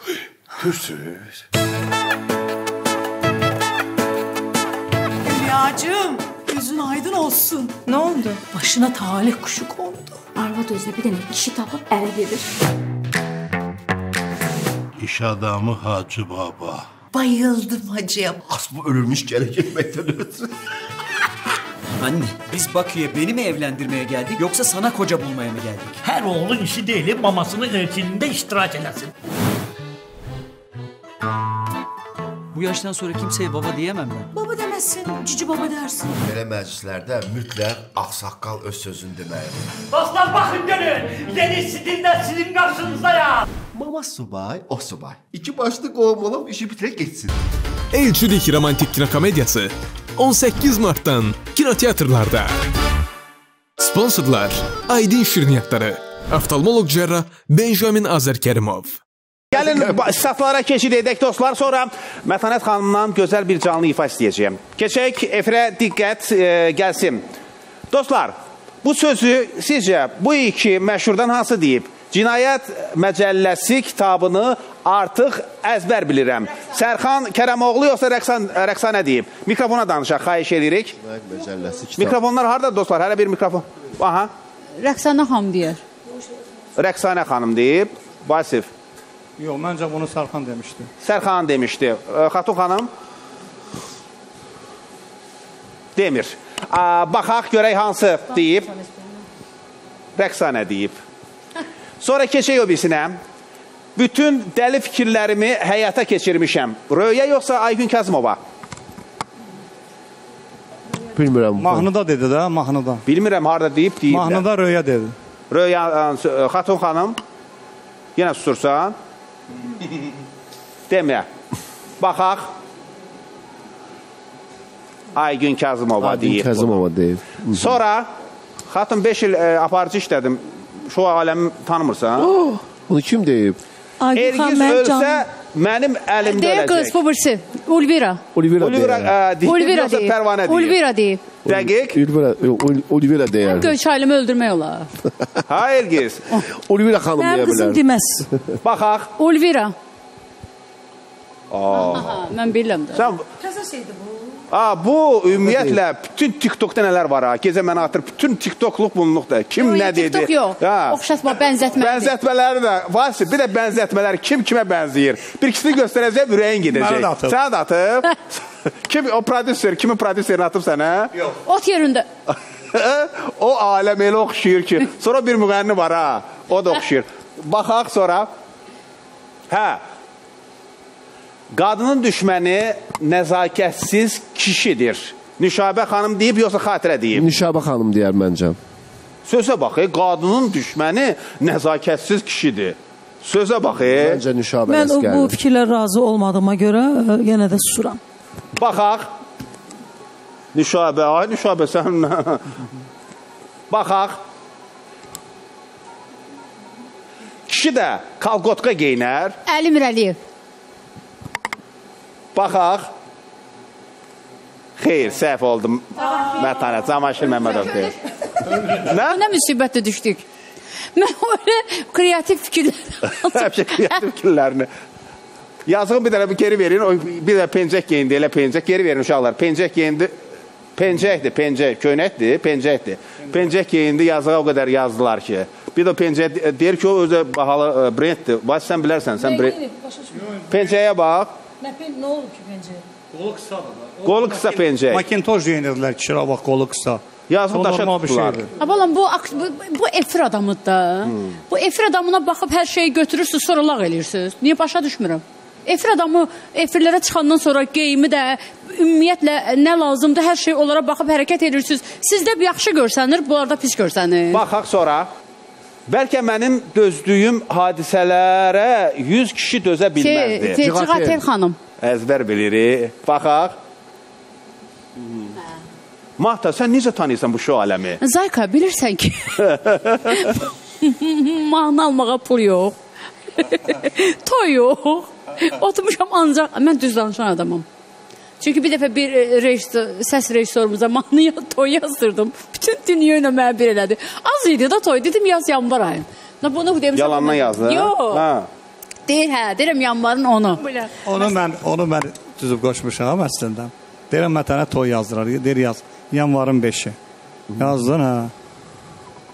Hürsüz. Hülyacığım, gözün aydın olsun. Ne oldu? Başına talih kuşu kondu. Arvad özünə bir dənə kişi tapıb ərə gedir. İş adamı Hacı Baba. Bayıldım hacıya. As bu ölülmüş gene gitmekten ötürü. Anne, biz Bakü'ye beni mi evlendirmeye geldik yoksa sana koca bulmaya mı geldik? Her oğlun işi değil, mamasının elçiliğinde iştirak edersin. Bu yaştan sonra kimseye baba diyemem ben. Baba demezsin, cici baba dersin. Belə məclislərdə mütləq ağsaqqal öz sözünü deməlidir. Dostlar bakın gelin, yeni stilde sizin karşınızda ya. Mama subay, o subay. İki başlı qoğum olub işi bitirək geçsin. Elçilik romantik kinokomediyası on səkkiz martdan kinoteatrlarda. Sponsorlar Aydın Şirniyyatları, oftalmoloq cərrah Benjamin Azərkərimov. Gəlin saflara keçid edək dostlar, sonra Mətanət xanımdan gözəl bir canlı ifa istəyəcəyəm. Keçək, efirə diqqət e, gəlsin. Dostlar, bu sözü sizcə bu iki məşhurdan hansı deyib? Cinayət Məcəlləsi kitabını artıq əzbər bilirəm. Sərxan Kərəmoğlu yoxsa Rəqsan, Rəqsanə deyib? Mikrofona danışaq, xahiş edirik. Məcəlləsi kitabı. Mikrofonlar harada dostlar? Hələ bir mikrofon. Aha. Rəqsanə xanım deyər. Rəqsanə xanım deyib. Vasif. Yox, məncə bunu Sərxan demişdi. Sərxan demişdi. Xatun xanım? Demir. Baxaq, görək hansı deyib. Rəqsanə deyib. Sonra keçək o birisinə. Bütün dəli fikirlərimi həyata keçirmişəm. Röya yoxsa Aygün Kazımova? Bilmirəm. Mahnıda dedi də, mahnıda. Bilmirəm, harada deyib, deyib. Mahnıda Röya dedi. Röya, Xatun xanım, yenə susursan. Demə. Baxaq. Aygün Kazımova deyib. Aygün Kazımova deyib. Sonra, Xatun beş il e, aparıcı işlədim. Şu aləmi tanımırsan. Oh, bunu kim deyib? Ergiz ölsə, mənim əlimdə Deyir qız bu birisi. Ulvira. Ulvira deyib. Ulvira deyib. Pərvanə deyib. Ulvira deyib. Dəqiq. Ulvira deyər. Göyçaylımı öldürmək olar. Ha, Ergiz. Ulvira xanım deyə bilər. Mənim qızım deməz. Baxaq. Ulvira. Aa. Mən bilirəm də. Sən... Təzə şeydir bu. Aa, bu ümumiyyətlə bütün TikTok'da nələr var ha? Gecə mənə atır, bütün TikTokluq bunluqdur. Kim Yo, nə dedi? TikTok yox. Oxşatma, bənzətmə. Bənzətmələri də var. Bir də bənzətmələr kim kimə bənzəyir? Bir ikisini göstərəcək, ürəyin gedəcək. Mənə də atıb. Sənə də atıb. Kim o prodüser, kimin prodüserini atıb sənə? Yox. Ot yerində. O aləm elə oxşuyur ki. Sonra bir müğənni var ha. O da oxşuyur. Baxaq sonra. Hə. Qadının düşməni nəzakətsiz kişidir. Nüşabə xanım deyib, yoxsa xatirə deyib? Nüşabə xanım deyər məncə. Sözə bax, e, qadının düşməni nəzakətsiz kişidir. Sözə bax, e. Məncə Nüşabə Mən o, əsgərdir. bu fikirlər razı olmadığıma görə ə, yenə də susuram. Baxaq. Nüşabə, ay Nüşabə sən... Baxaq. Kişi də kalqotka geyinər. Əli Mirəliyev. Baxaq. Xeyr, səhv oldum. Mətanət, Camaşir Məmmədov deyir. Nə? Nə müsibətlə düşdük. Mən öyle kreativ fikirlər. Həmişə kreativ fikirlərini. Yazığın bir dənə bir geri verin. O, bir də pencək geyindi, elə pencək. Geri verin uşaqlar. Pencək geyindi. Pencəkdir, pencək. Köynəkdir, pencəkdir. Pencək geyindi, yazığa o qədər yazdılar ki. Bir də pencək deyir ki, o özü bahalı brenddir. Baş, sən bilərsən. Sən brend... Pencəyə bax. Nə olur ki pencək? Qolu qısadır da. Qolu qısa pencək. Makintoş geyinirdilər kişilər, bax qolu qısa. Yazıq daşa tutdular. Abalam, bu, bu, bu efir adamıdır da. Hmm. Bu efir adamına baxıb hər şeyi götürürsünüz, sonra lağ eləyirsiniz. Niyə başa düşmürəm? Efir adamı efirlərə çıxandan sonra geyimi də, ümumiyyətlə nə lazımdır, hər şey onlara baxıb hərəkət edirsiniz. Sizdə yaxşı görsənir, bunlarda pis görsənir. Baxaq sonra. Bəlkə mənim dözdüyüm hadisələrə yüz kişi dözə bilməzdi. Ciğatel xanım. Əzbər bilirik. Baxaq. Mahta, sən necə tanıyırsan bu şou aləmi? Zayka, bilirsən ki, mahnı almağa pul yox, toy yox, oturmuşam ancaq, mən düz danışan adamım. Çünki bir dəfə bir rejissor, səs rejissorumuza mahnı toy yazdırdım. Bütün dünya ilə mənə bir elədi. Az idi da toy, dedim yaz yanvar ayın. Bunu demişəm. Yalandan yazdı? Yox. Deyir, hə, deyirəm yanvarın onu. Onu mən, onu mən düzüb qoşmuşam əslində. Deyirəm Mətənə toy yazdırar, deyir yaz. Yanvarın beşi. Yazdın, hə.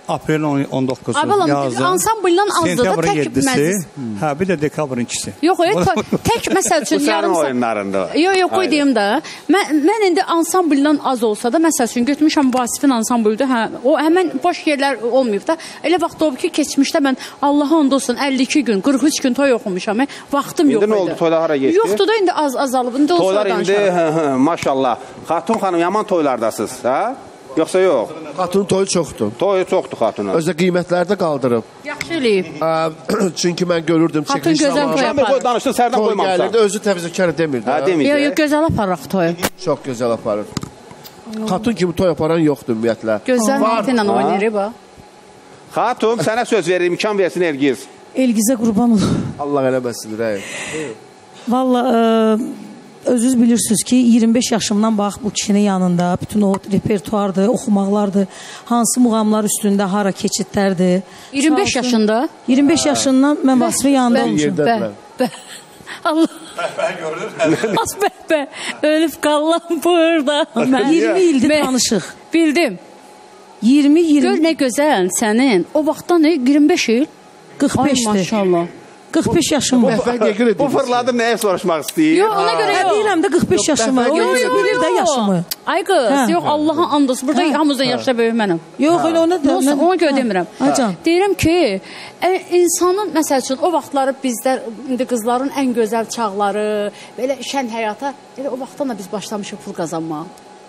Aprelin on doqquzu yazın. Ansambldan azdır da tək məclis. Hə, bir də dekabrın ikisi. Yox, tək məsəl üçün yarım saat oyunlarında. Yox, yox, qoy deyim də. Mən mən indi ansambldan az olsa da məsəl üçün götürmüşəm Vasifin ansamblüdür. Hə, o həmin boş yerlər olmayıb da. Elə vaxt olub ki, keçmişdə mən Allaha and olsun əlli iki gün, qırx üç gün toy oxumuşam. Vaxtım yox idi. İndi nə oldu? Toylar hara getdi? Yoxdur da indi az azalıb. İndi olsa danışarım. Toylar indi maşallah. Xatun xanım yaman toylardasınız, hə? Yoxsa yox? Xatun toyu çoxdur. Toyu çoxdur xatunun. Özdə qiymətləri də qaldırıb. Yaxşı eləyib. Çünki mən görürdüm çəkiliş zamanı. Sən bir qoy danışdın, sərdən qoymamısan. Gəlirdi, özü təvəzzəkar demirdi. Hə, demirdi. Yox, yox, gözəl aparaq toyu. Çox gözəl aparır. Xatun kimi toy aparan yoxdur ümumiyyətlə. Gözəl mantıqla oynayır bu. Xatun, sənə söz verir, imkan versin Elgiz. Elgizə qurban olun. Allah eləməsin, rəy. Valla özünüz bilirsiniz ki, iyirmi beş yaşımdan bax bu kişinin yanında bütün o repertuardır, oxumaqlardır, hansı muğamlar üstündə, hara keçidlərdir. iyirmi beş yaşında? iyirmi beş yaşından mən Vasifin yanında olmuşum. Bə, bə. Allah. Bəhbə görür. Az bəhbə. Ölüb qallam burada. iyirmi ildir tanışıq. Bildim. iyirmi iyirmi. Gör nə gözəl sənin. O vaxtdan iyirmi beş il? qırx beşdir. Ay maşallah. qırx beş yaşım var. Bu fırladım nəyə soruşmaq istəyir? Yox, ona görə yox. Deyirəm də qırx beş yaşım var. O yox, bilir də yaşımı. Ay qız, yox, Allah'a and olsun. Burada hamımızdan yaşda böyük mənəm. Yox, elə ona da. Ona görə demirəm. Deyirəm ki, insanın, məsəl üçün, o vaxtları bizlər, indi qızların ən gözəl çağları, belə şən həyata, elə o vaxtdan da biz başlamışıq pul qazanmaq.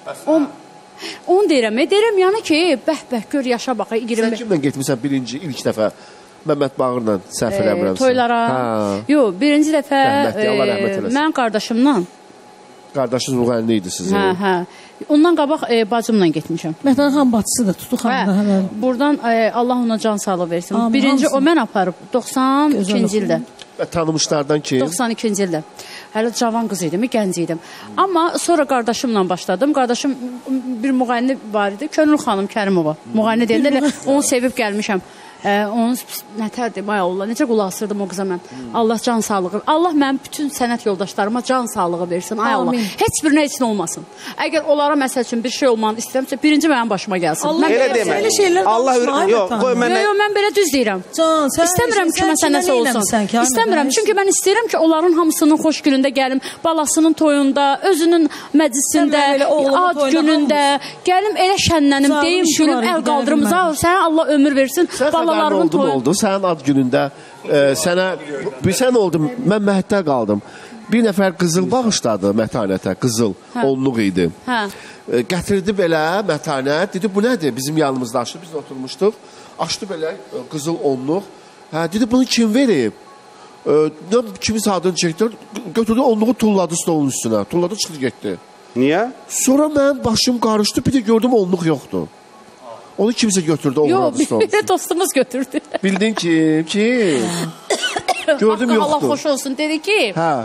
Onu deyirəm, deyirəm yəni ki, bəh-bəh, gör, yaşa bax. Sən kimlə getmişsən birinci, ilk dəfə? Məmməd Bağırla səhv eləmirəmsən. Toylara. Yox, birinci dəfə mən qardaşımla. Qardaşınız müğənni idi sizin. Hə, hə. Ondan qabaq bacımla getmişəm. Məhtan xan bacısı da tutuq xanımda. Buradan Allah ona can sağlığı versin. Birinci o mən aparıb doxsan ikinci ildə. Tanımışlardan ki? doxsan ikinci ildə. Hələ cavan qız idim, gənc idim. Amma sonra qardaşımla başladım. Qardaşım bir müğənni var idi. Könül xanım Kərimova. Müğənni deyəndə onu sevib gəlmişəm. Ee, onun nətərdir, ay Allah, necə qulaq asırdım o qıza mən. Allah can sağlığı, Allah mənim bütün sənət yoldaşlarıma can sağlığı versin, ay Allah. Heç birinə için olmasın. Əgər onlara məsəl üçün bir şey olmanı istəyirəmsə, birinci mənim başıma gəlsin. Allah elə demə. Allah yox, qoy mənə. Yox, mən belə düz deyirəm. İstəmirəm ki, məsəl nəsə olsun. İstəmirəm, çünki mən istəyirəm ki, onların hamısının xoş günündə gəlim, balasının toyunda, özünün məclisində, ad günündə, gəlim elə şənlənim, deyim, gülüm, əl qaldırımıza, sənə Allah ömür versin. Oldu mu oldu? Sənin ad günündə e, sənə, bir sən oldum, mən məhətdə qaldım. Bir nəfər qızıl bağışladı mətanətə, qızıl, hə. Onluq idi. Hə. E, gətirdi belə mətanət, dedi bu nədir? Bizim yanımızda açdı, biz oturmuşduq. Açdı belə e, qızıl onluq. Hə, dedi bunu kim verib? E, kimin adını çəkdi? Götürdü onluğu tulladı stolun üstünə. Tulladı çıxdı getdi. Niyə? Sonra mən başım qarışdı, bir də gördüm onluq yoxdur. Onu kimsə götürdü, oğradı stolun. Yox, bir dostumuz götürdü. Bildin ki, kim? Gördüm yoxdur. Allah xoş olsun, dedi ki. Hə.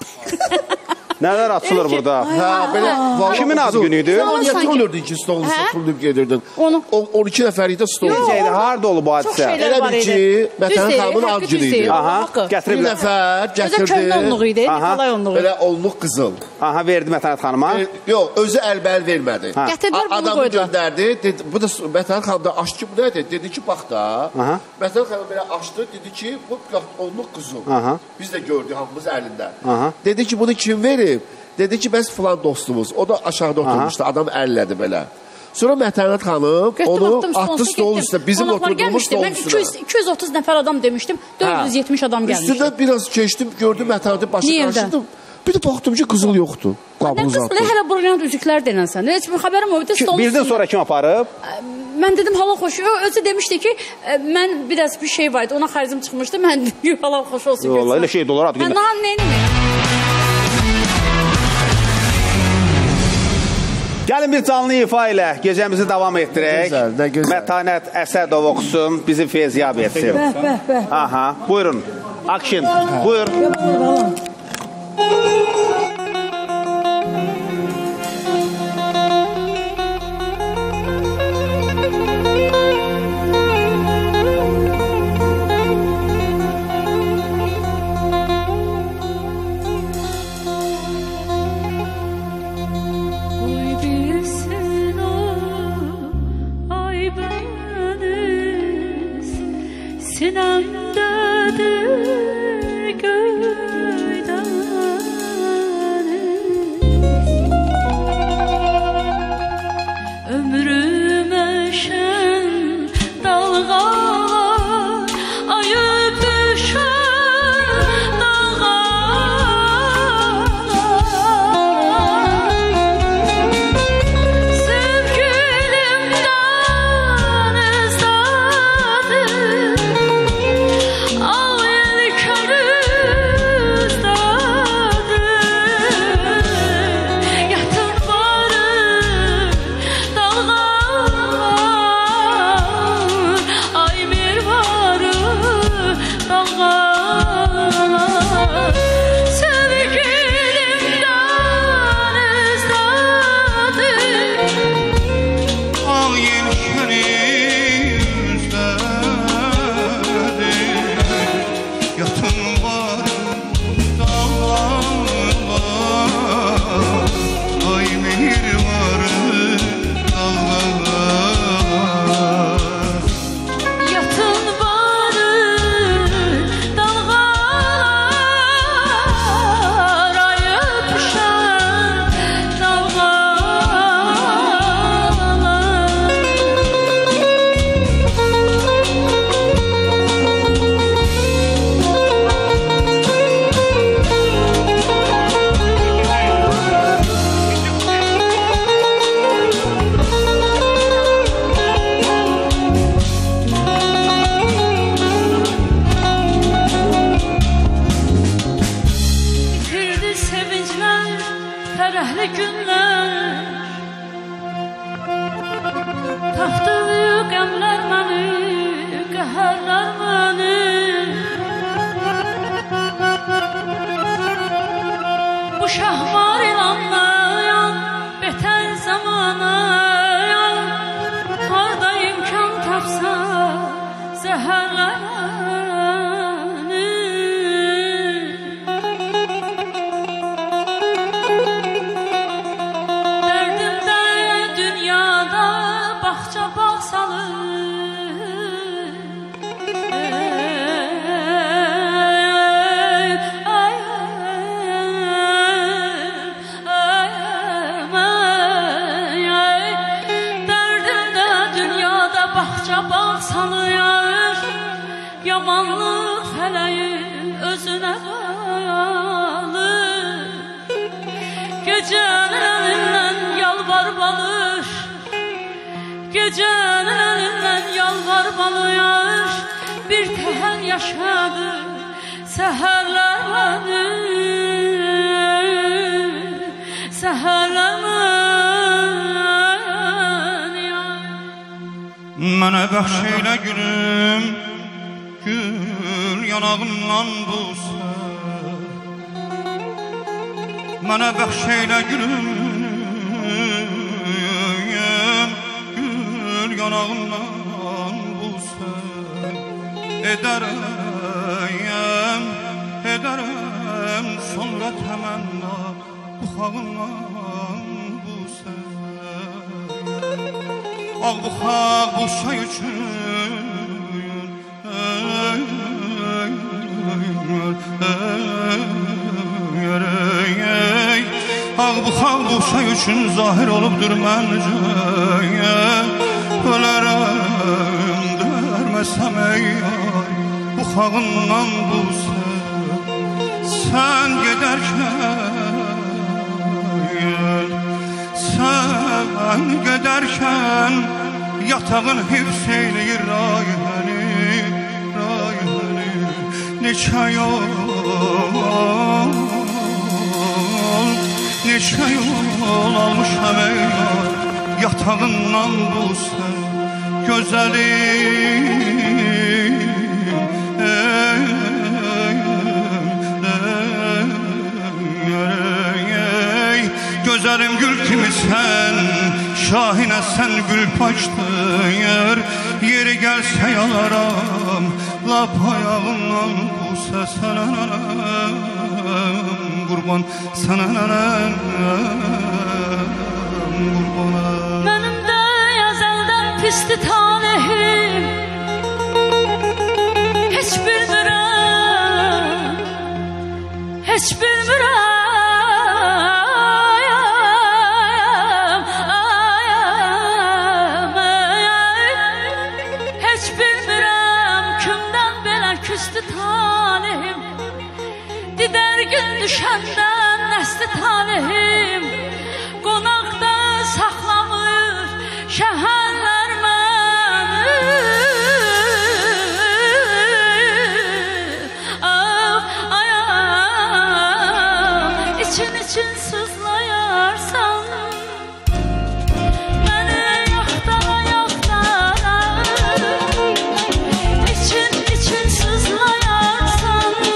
Nələr açılır burada? Hə, belə. Kimin ad günüydü? Sən niyə tolurdun ki, stolun üstə tullayıb gedirdin? on iki nəfərlikdə stolun üstə. Necə idi, harada olub bu hadisə? Elə bil ki, Mətən xanımın ad günüydü. Bir nəfər gətirdi. Özü köhnə onluq idi, Nikolay onluğu. Belə onluq qızıl. Aha, verdi Mətənət xanıma. Yox, özü əlbəl vermədi. Gətirdilər bunu adamı göndərdi. Bu da Mətənət xanım da açdı ki, bu nədir? Dedi ki, bax da. Mətənət xanım belə açdı, dedi ki, bu onluq qızıl. Biz də gördük hamımız əlində. Dedi ki, bunu kim verib? Dedi ki, bəs filan dostumuz. O da aşağıda oturmuşdu. Adam əllədi belə. Sonra Mətənət xanım onu atdı stolun üstə. Bizim oturduğumuz stolun üstə. Mən iki yüz otuz nəfər adam demişdim. dörd yüz yetmiş adam gəlmişdi. Üstündə biraz keçdim, gördüm Mətənəti başı qarşıdım. Bir də baxdım ki, qızıl yoxdur. Nə qız belə hələ brilyant üzüklər denənsən. Heç bir xəbərim o. Birdən sonra kim aparıb? Mən dedim hala xoş. Özü demişdi ki, mən biraz bir şey var idi. Ona xərcim çıxmışdı. Mən hala xoş olsun. Yox, elə şey dolar adı. Mən nə etmirəm? Gəlin bir canlı ifa ilə gecəmizi davam etdirək. Gözəl, nə gözəl. Mətənət Əsədov oxusun, bizi feyziyab etsin. Bəh, bəh, bəh. Aha, buyurun. Action, buyur. Ay bilsin o, ay beni Mənə bəxş eylə gülüm, gül yanağından bulsa. Mənə bəxş eylə gülüm, gül yanağından bulsa. Edərəm, edərəm sonra təmənna buxağından bulsa. Ağ buxaq bu say üçün Ağ buxaq bu say üçün zahir olubdur məncə. Ölərəm dərməsəm ey ay buxağından bulsa. Sən gedərkən Sən gedərkən yatağın hifz eyləyir rayəni, rayəni. Neçə yol, neçə yol almışam ey yar, yatağından bulsa gözəlim. Gözəlim gül kimi sən, şahinə sən gül paçdır. Yeri gəlsə yalaram, lap ayağından bu səsən ənəm. Qurban sənə ənəm, qurbanım. Mənim də əzəldən pisdi talihim, heç bilmirəm, heç bilmirəm. Düşəndən nəsli talihim, qonaqda saxlamır şəhərlər məni. Ah, ayam, için için sızlayarsan məni yaxdana yaxdana, için için sızlayarsan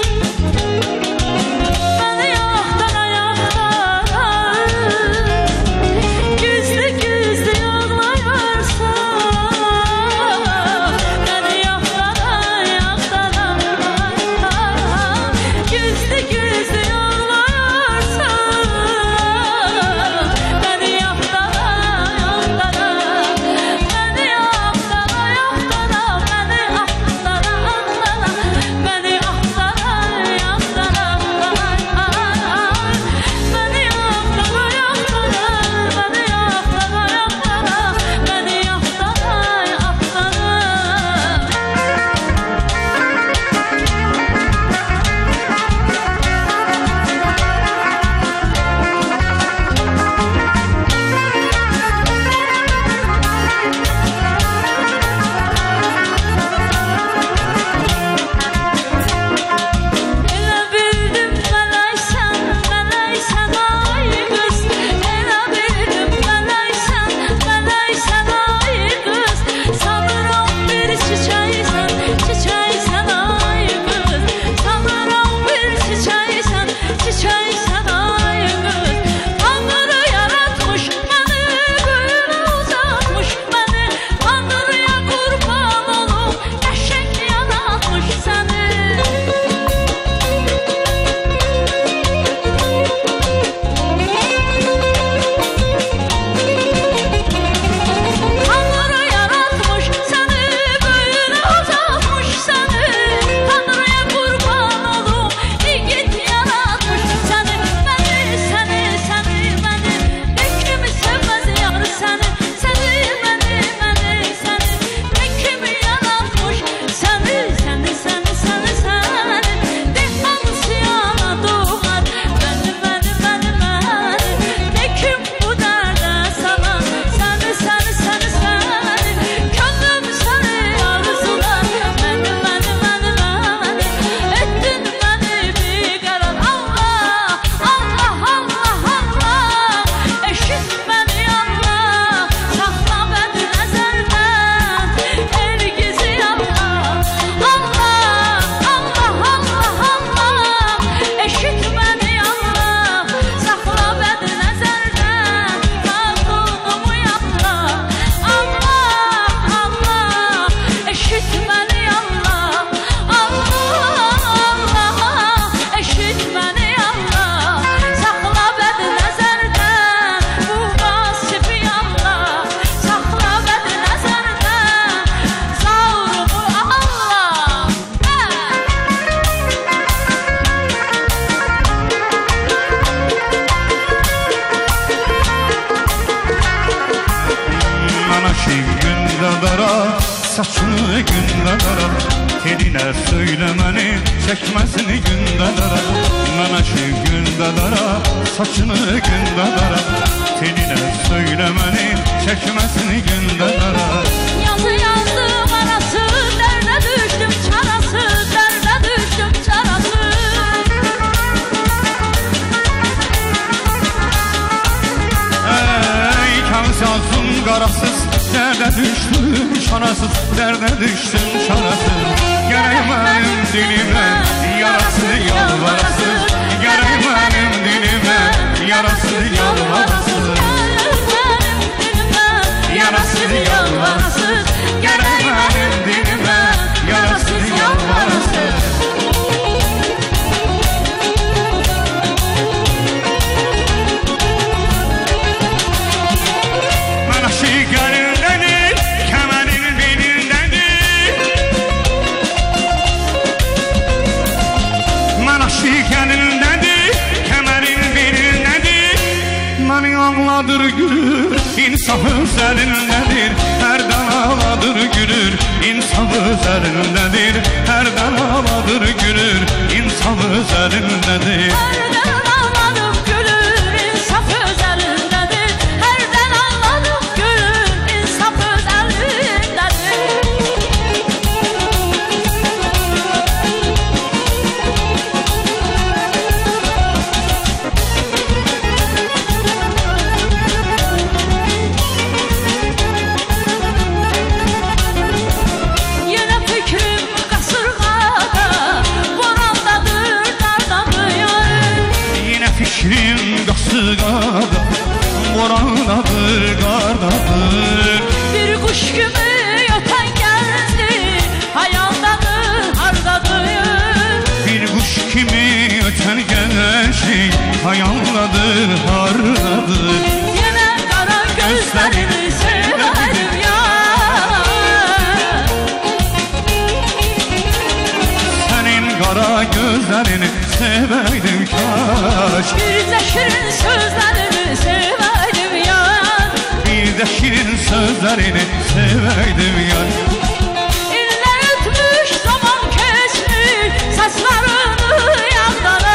saçını gündən ara. Telinə söylə məni, çəkməsini gündən ara. Mən aşıq gündən ara, saçını gündən ara. Telinə söylə məni, çəkməsini gündən ara. Yazı yazdım arası, dərdə düşdüm çarası, dərdə düşdüm çarası. Ey kağız yazdım qarasız, dərdə düşdüm çarasız, dərdə düşdüm çarasız. Gərək mənim dilimə yarası yalvarasız, gərək mənim dilimə yarası yalvarasız. Yarasız yalvarasız, gərək mənim dilimə yarasız yalvarasız. Mən aşıq əlindədir, kəmərin belindədir. Mən aşıq əlindədir, kəmərin belindədir. Məni ağladır gülür, insaf üzərindədir. Hərdən ağladır gülür, insaf üzərindədir. Hərdən ağladır gülür, insaf üzərindədir. Hərdən ağladım gülür, insaf özəlindədir. Hərdən ağladım gülür, insaf özəlindədir. Yenə fikrim qasırğada, borandadır, dardadır yarım. Yine fikrim qasırğada, borandadır, qardadır. Bir quş kimi ötən gəldi, hayaldadır, hardadır. Bir quş kimi ötən gələcək, hayaldadır, hardadır. Yenə qara gözlərini sevərim yar. Sənin qara gözlərini sevəydim kaş. Bir də şirin sözlərini sevərim yar. Bir də şirin sözlərini sevəydim yar. İllər ötmüş, zaman keçmiş, saçlarını yağdara.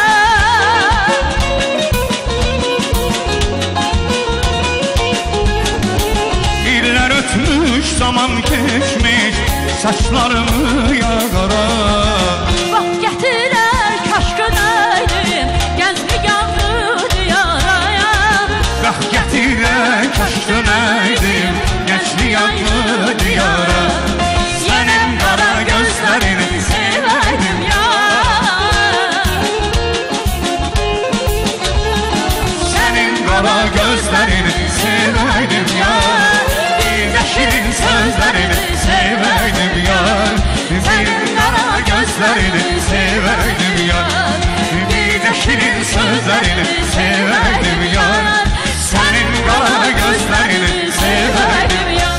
İllər ötmüş, zaman keçmiş, saçlarımı yağara. Vaxt gətirər kaşqınaydım, gəncmi yandı diyaraya. Qalx gətirək kaşqınaydım, gəncli yanlı diyara. Sənin qara gözlərini sevərdim yar. Sənin qara gözlərini sevəydim yar. Bir də şirin sözlərini sevəydim yar. Sənin qara gözlərini sevəydim yar. Bir də şirin sözlərini sevəydim yar. Sənin qara gözlərini sevəydim yar.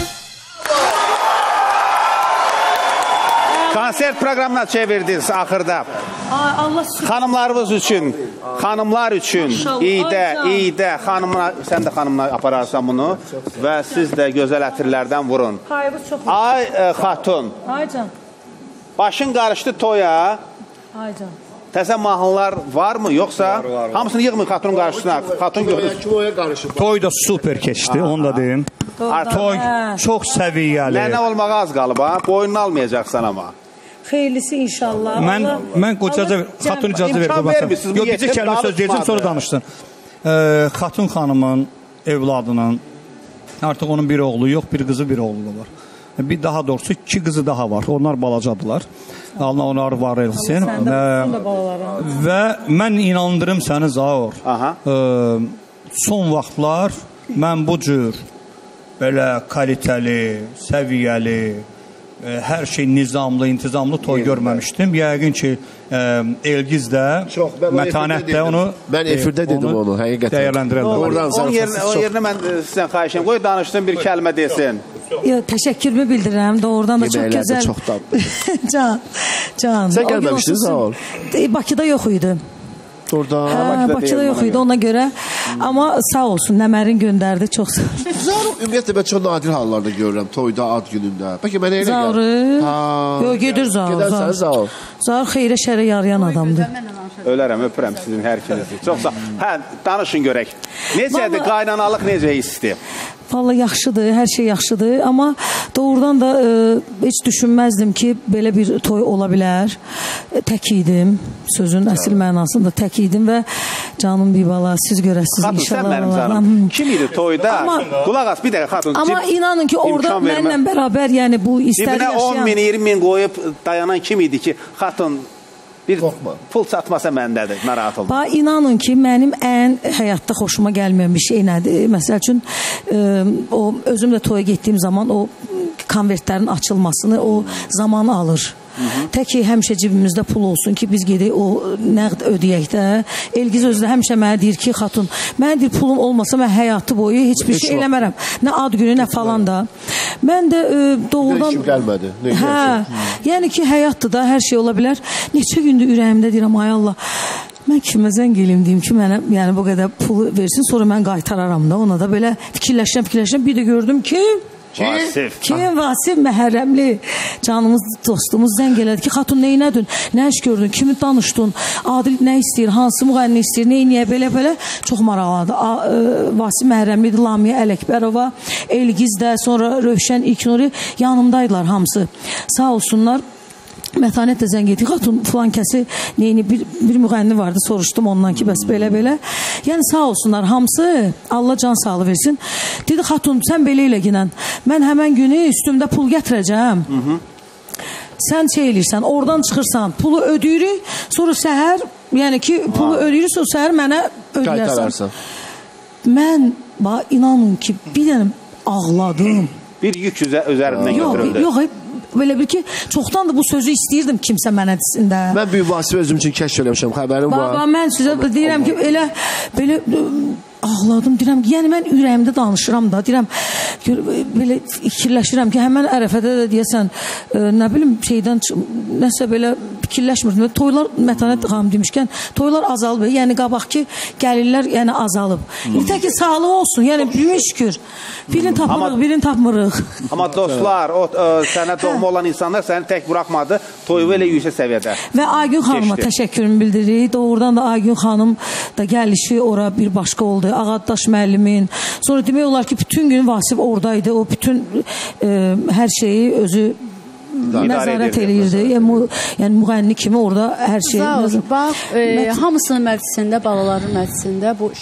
Konsert proqramına çevirdiniz axırda. Ay Allah sür. Xanımlarımız üçün, xanımlar üçün iyidə, iyidə xanımına, sən də xanımına apararsan bunu və siz də gözəl ətirlərdən vurun. Hayır, bu çox. Ay e, xatun, Ay can. başın qarışdı toya, Ay can. təzə mahnılar varmı yoxsa? Var, var, var. Hamısını yığmayın xatunun qarşısına. Xatun gördünüz. Kimoya qarışıb. Toy da super keçdi, onu da deyim. Toy çox səviyyəli. Nənə olmağa az qalıb ha, boynunu almayacaqsan amma. Xeyirlisi inşallah. Mən mən qocaca xatun icazə verdim basam. Yox, bizə kəlmə söz deyəcəm, sonra danışsın. E, xatun xanımın evladının artıq onun bir oğlu yox, bir qızı, bir oğlu da var. Bir daha doğrusu iki qızı daha var. Onlar balacadılar. Allah onları var etsin. Və mən inandırım səni Zaur. E, son vaxtlar mən bu cür belə kalitəli, səviyyəli, hər şey nizamlı, intizamlı toy görməmişdim. Yəqin ki, Elgiz də, mətanət də onu mən efirdə dedim onu, həqiqətən. Dəyərləndirəldir. O yerinə mən sizdən xahiş edim. Qoy danışsın, bir kəlmə desin. Təşəkkürümü bildirirəm. Doğrudan da çox gözəl. Çox dadlı. Can, can. Sən gəlməmişdin, sağ ol. Bakıda yox idi. yoxdur orada. Hə, Bakıda yox idi ona görə. Amma sağ olsun, Nəmərin göndərdi, çox sağ olsun. Zaur, ümumiyyətlə, mən çox nadir hallarda görürəm, toyda, ad günündə. Bəlkə mənə elə gəl. Zauru? Yox, gedir Zaur. Gedərsən, Zaur. Zaur xeyrə şərə yarayan adamdır. Ölərəm, öpürəm sizin hər ikinizi. Çox sağ. Hə, danışın görək. Necədir, qaynanalıq necə istəyir? Valla yaxşıdır, hər şey yaxşıdır. Amma doğrudan da e, heç düşünməzdim ki, belə bir toy ola bilər. E, tək idim, sözün əsl mənasında tək idim və canım bir bala, siz görəsiniz Xatun, inşallah. Xatun, sən mənim canım. Kim idi toyda? Amma, qulaq as, bir dəqiq Xatun. Amma inanın ki, orada mənlə bərabər, yəni bu istər yaşayan... Cibinə on min, iyirmi min qoyub dayanan kim idi ki, Xatun... Bir pul çatmasa məndədir, narahat olma. Ba, inanın ki, mənim ən həyatda xoşuma gəlməyən bir şey nədir? Məsəl üçün, ə, o, özüm də toya getdiyim zaman o konvertlərin açılmasını o zamanı alır. Tək ki, həmişə cibimizdə pul olsun ki, biz gedək o nəqd ödəyək də. Elgiz özü də həmişə mənə deyir ki, Xatun, mənə deyir, pulum olmasa mən həyatı boyu heç bir şey eləmərəm. Nə ad günü, nə falan da. Mən də e, doğrudan... Heç kim gəlmədi. Hə, yəni ki, həyatdır da, hər şey ola bilər. Neçə gündür ürəyimdə deyirəm, ay Allah, mən kimə zəng eləyim deyim ki, mənə yəni bu qədər pulu versin, sonra mən qaytararam da. Ona da belə fikirləşirəm, fikirləşirəm. Bir də gördüm ki... Vasif. Kim? Vasif Məhərrəmli. Canımız, dostumuz zəng elədi ki, Xatun, neynədün? Nə iş gördün? Kimi danışdın? Adil nə istəyir? Hansı müğənni istəyir? Neyniyə? Belə-belə çox maraqladı. Vasif Məhərrəmli, Lamiyə Ələkbərova, Elgiz də, sonra Rövşən İlknuri yanımdaydılar hamısı. Sağ olsunlar. Mətanət də zəng etdik. Xatun, filan kəsi neyini, bir, bir müğənni vardı, soruşdum ondan ki, bəs belə-belə. Yəni, sağ olsunlar, hamısı, Allah can sağlığı versin. Dedi, Xatun, sən belə ilə ginən, mən həmən günü üstümdə pul gətirəcəm. Hı -hı. Sən şey eləyirsən, oradan çıxırsan, pulu ödəyirik, sonra səhər, yəni ki, pulu ödəyirik, sonra səhər mənə ödəyərsən. Mən, bax, inanın ki, bir dənə ağladım. Bir yük üzə, üzərindən götürüldü. Yox, yox, belə bir ki, çoxdan da bu sözü istəyirdim kimsə mənə desin də. Mən Büyük Vasif özüm üçün kəşf eləmişəm, xəbərim var. Baba, mən sizə deyirəm ki, elə, belə ağladım, deyirəm ki, yəni mən ürəyimdə danışıram da, deyirəm, belə fikirləşirəm ki, həmən ərəfədə də deyəsən, nə bilim, şeydən, nəsə belə fikirləşmirdim. Toylar, Mətanət xanım demişkən, toylar azalıb, yəni qabaq ki, gəlirlər, yəni azalıb. Hmm. Tək ki, sağlıq olsun, yəni bir şükür. Birini tapmırıq, birini tapmırıq. Amma dostlar, o sənə doğma olan insanlar səni tək buraxmadı, toyu elə yüksək səviyyədə. Və Aygün xanıma təşəkkürümü bildiririk. Doğrudan da Aygün xanım da gəlişi ora bir başqa oldu. Ağaddaş müəllimin. Sonra demək olar ki, bütün gün Vasif oradaydı. O bütün e, hər şeyi özü nəzarət eləyirdi. Yəni, yəni müğənni kimi orada hər şey. Zaur, bax, e, hamısının məclisində, balaların məclisində bu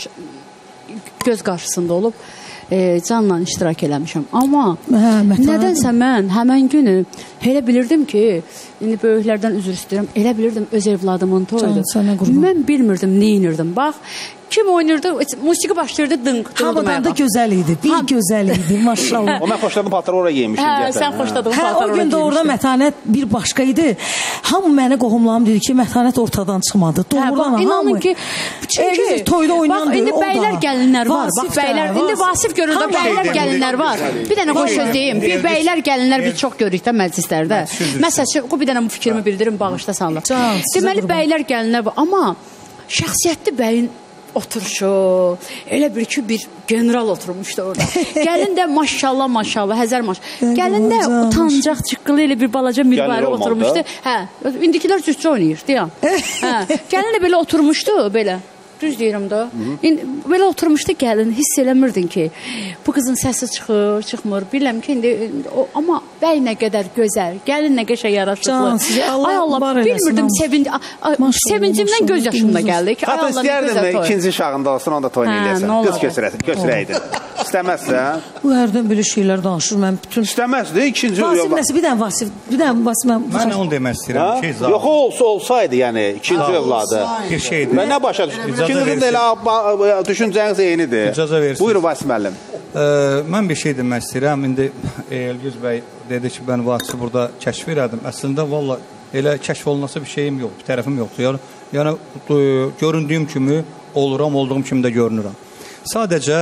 göz qarşısında olub e, canla iştirak eləmişəm. Amma hə, nədənsə mən həmən günü elə bilirdim ki, indi böyüklərdən üzr istəyirəm, elə bilirdim öz evladımın toyudur. Mən bilmirdim, neyinirdim. Bax, kim oynayırdı? Musiqi başlayırdı, dınq. Havadan da gözəl idi, bir ha. gözəl idi, maşallah. O mən xoşladığım paltarı oraya giymişdim. Hə, sən xoşladığın paltarı oraya giymişdim. O gün də orada Mətanət bir başqa idi. Hamı mənə qohumlarım dedi ki, Mətanət ortadan çıxmadı. Doğrudan hamı. İnanın ki, çünki toyda oynayan indi bəylər gəlinlər var. Bax, bəylər, indi Vasif görür də bəylər gəlinlər var. Bir dənə qoş söz deyim. Bir bəylər gəlinlər biz çox görürük də məclislərdə. Məsələn, bu bir dənə bu fikrimi bildirim, bağışla sağlar. Deməli, bəylər gəlinlər var. Amma şəxsiyyətli bəyin oturuşu, elə bir ki, bir general oturmuşdu orada. Gəlin də maşallah, maşallah, həzər maşallah. Gəlin də utancaq, çıqqılı elə bir balaca mirvari oturmuşdu. Hə, indikilər cüccə oynayır, deyəm. Hə, gəlin də belə oturmuşdu, belə. Düz deyirəm də. İndi belə oturmuşdu gəlin, hiss eləmirdin ki, bu qızın səsi çıxır, çıxmır. Biləm ki, indi o, amma bəy nə qədər gözəl, gəlin nə qəşəng yaraşıqlı. Ay Allah, bilmirdim, sevindi, sevincimdən göz yaşımda gəldi ki, ay Allah, nə gözəl toy. İkinci şağında olsun, onda toyun eləyəsən. Qız götürəydin. İstəməzsən? Bu hərdən belə şeylər danışır, mən bütün... İstəməzdi, ikinci... Vasif nəsə, bir dənə Vasif, bir dənə Vasif, mən... Mən onu demək istəyirəm, şey zaten. Yox, o olsa olsaydı, yəni, ikinci övladı. Bir şeydir. Mən nə başa düşürüm? İkinizin də elə düşüncəniz eynidir. İcazə versiniz. Buyurun, Vasif müəllim. Mən bir şey demək istəyirəm. İndi Elgiz bəy dedi ki, mən Vasifi burada kəşf elədim. Əslində, valla, elə kəşf olunası bir şeyim yox, bir tərəfim yoxdur. Yəni, göründüyüm kimi oluram, olduğum kimi də görünürəm. Sadəcə,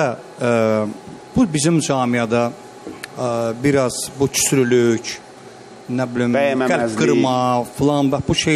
bu bizim camiada biraz bu küsürlük, nə bilim, qəlb qırma, filan, bu şeylər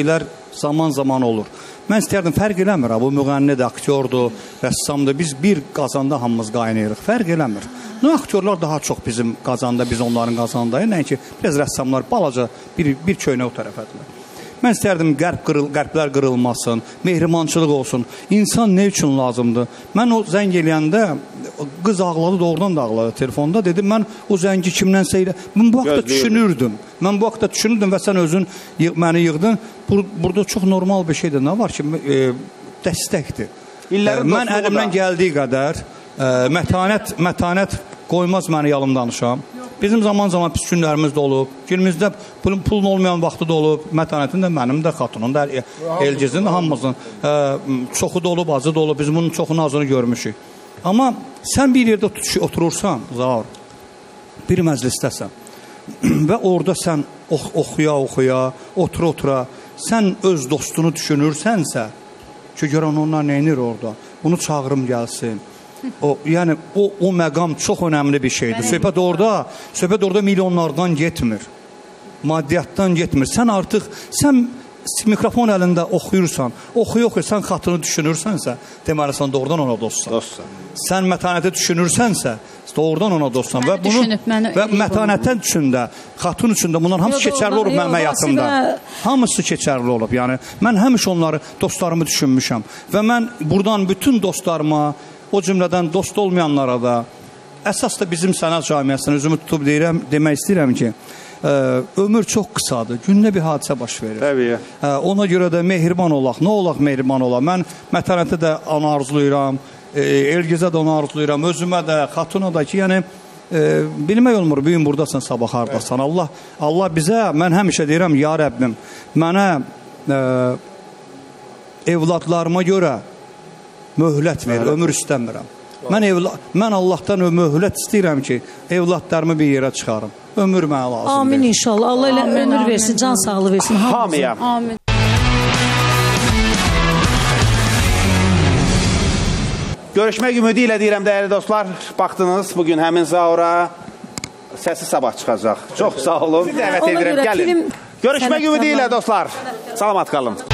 zaman-zaman olur. Mən istərdim, fərq eləmir, bu müğənnidir, aktyordur, rəssamdır, biz bir qazanda hamımız qaynayırıq, fərq eləmir. No, aktyorlar daha çox bizim qazanda, biz onların qazandayıq, nəinki biraz rəssamlar balaca bir, bir köynə o tərəfədirlər. Mən istərdim qərb qırıl, qərblər qırılmasın, mehrimançılıq olsun. İnsan nə üçün lazımdır? Mən o zəng eləyəndə, qız ağladı, doğrudan da ağladı telefonda. Dedim, mən o zəngi kimdənsə elə... Mən bu vaxtda düşünürdüm. Mən bu vaxtda düşünürdüm və sən özün yığ, məni yığdın. Bur burada çox normal bir şeydir. Nə var ki, e, dəstəkdir. E, mən əlimdən gəldiyi qədər e, mətanət, mətanət qoymaz məni yalım danışam. Bizim zaman-zaman pis günlərimiz də olub. Günümüzdə pulun, pulun olmayan vaxtı da olub. Mətanətin də mənim də, xatunun da, Elgizin də hamımızın e, çoxu da olub, azı da olub. Biz bunun çoxunu azını görmüşük. Amma sən bir yerdə oturursan, Zaur, bir məclisdəsən və orada sən oxuya-oxuya, otura-otura, sən öz dostunu düşünürsənsə, ki, görən onlar neynir orada? Bunu çağırım gəlsin. O, yəni o, o məqam çox önəmli bir şeydir. Söhbət orada, söhbət orada milyonlardan getmir. Maddiyyatdan getmir. Sən artıq, sən mikrofon əlində oxuyursan, oxuya-oxuya sən xatını düşünürsənsə, deməli sən doğrudan ona dostsan. Dostsan. Sən mətanəti düşünürsənsə, doğrudan ona dostsan. Və bunun və mətanətən üçün də, xatun üçün də bunların hamısı keçərli olub mənim həyatımda. Hamısı keçərli olub. Yəni mən həmişə onları, dostlarımı düşünmüşəm. Və mən buradan bütün dostlarıma, o cümlədən dost olmayanlara da, əsas da bizim sənət camiasını özümü tutub deyirəm, demək istəyirəm ki, ə, ömür çox qısadır, gündə bir hadisə baş verir. Təbii. Ə, ona görə də mehriban olaq, nə olaq mehriban olaq. Mən mətanətə də onu arzuluyuram, e, Elgizə də onu arzuluyuram, özümə də, xatuna da ki, yəni, e, bilmək olmur, bugün buradasan, sabah hardasan. Allah, Allah bizə, mən həmişə deyirəm, ya Rəbbim, mənə e, evladlarıma görə möhlət ver, ömür istəmirəm. Mən, evla, mən Allahdan möhlət istəyirəm ki, evladlarımı bir yerə çıxarım. Ömür mənə lazım. Amin inşallah. Allah ilə ömür amin. versin, can sağlığı versin. Hamiyə. Amin. Görüşmək ümidi ilə deyirəm, dəyərli dostlar. Baxdınız, bugün həmin Zaura səsi sabah çıxacaq. Çox sağ olun. Sizi dəvət edirəm, gəlin. Görüşmək ümidi ilə dostlar. Salamat qalın.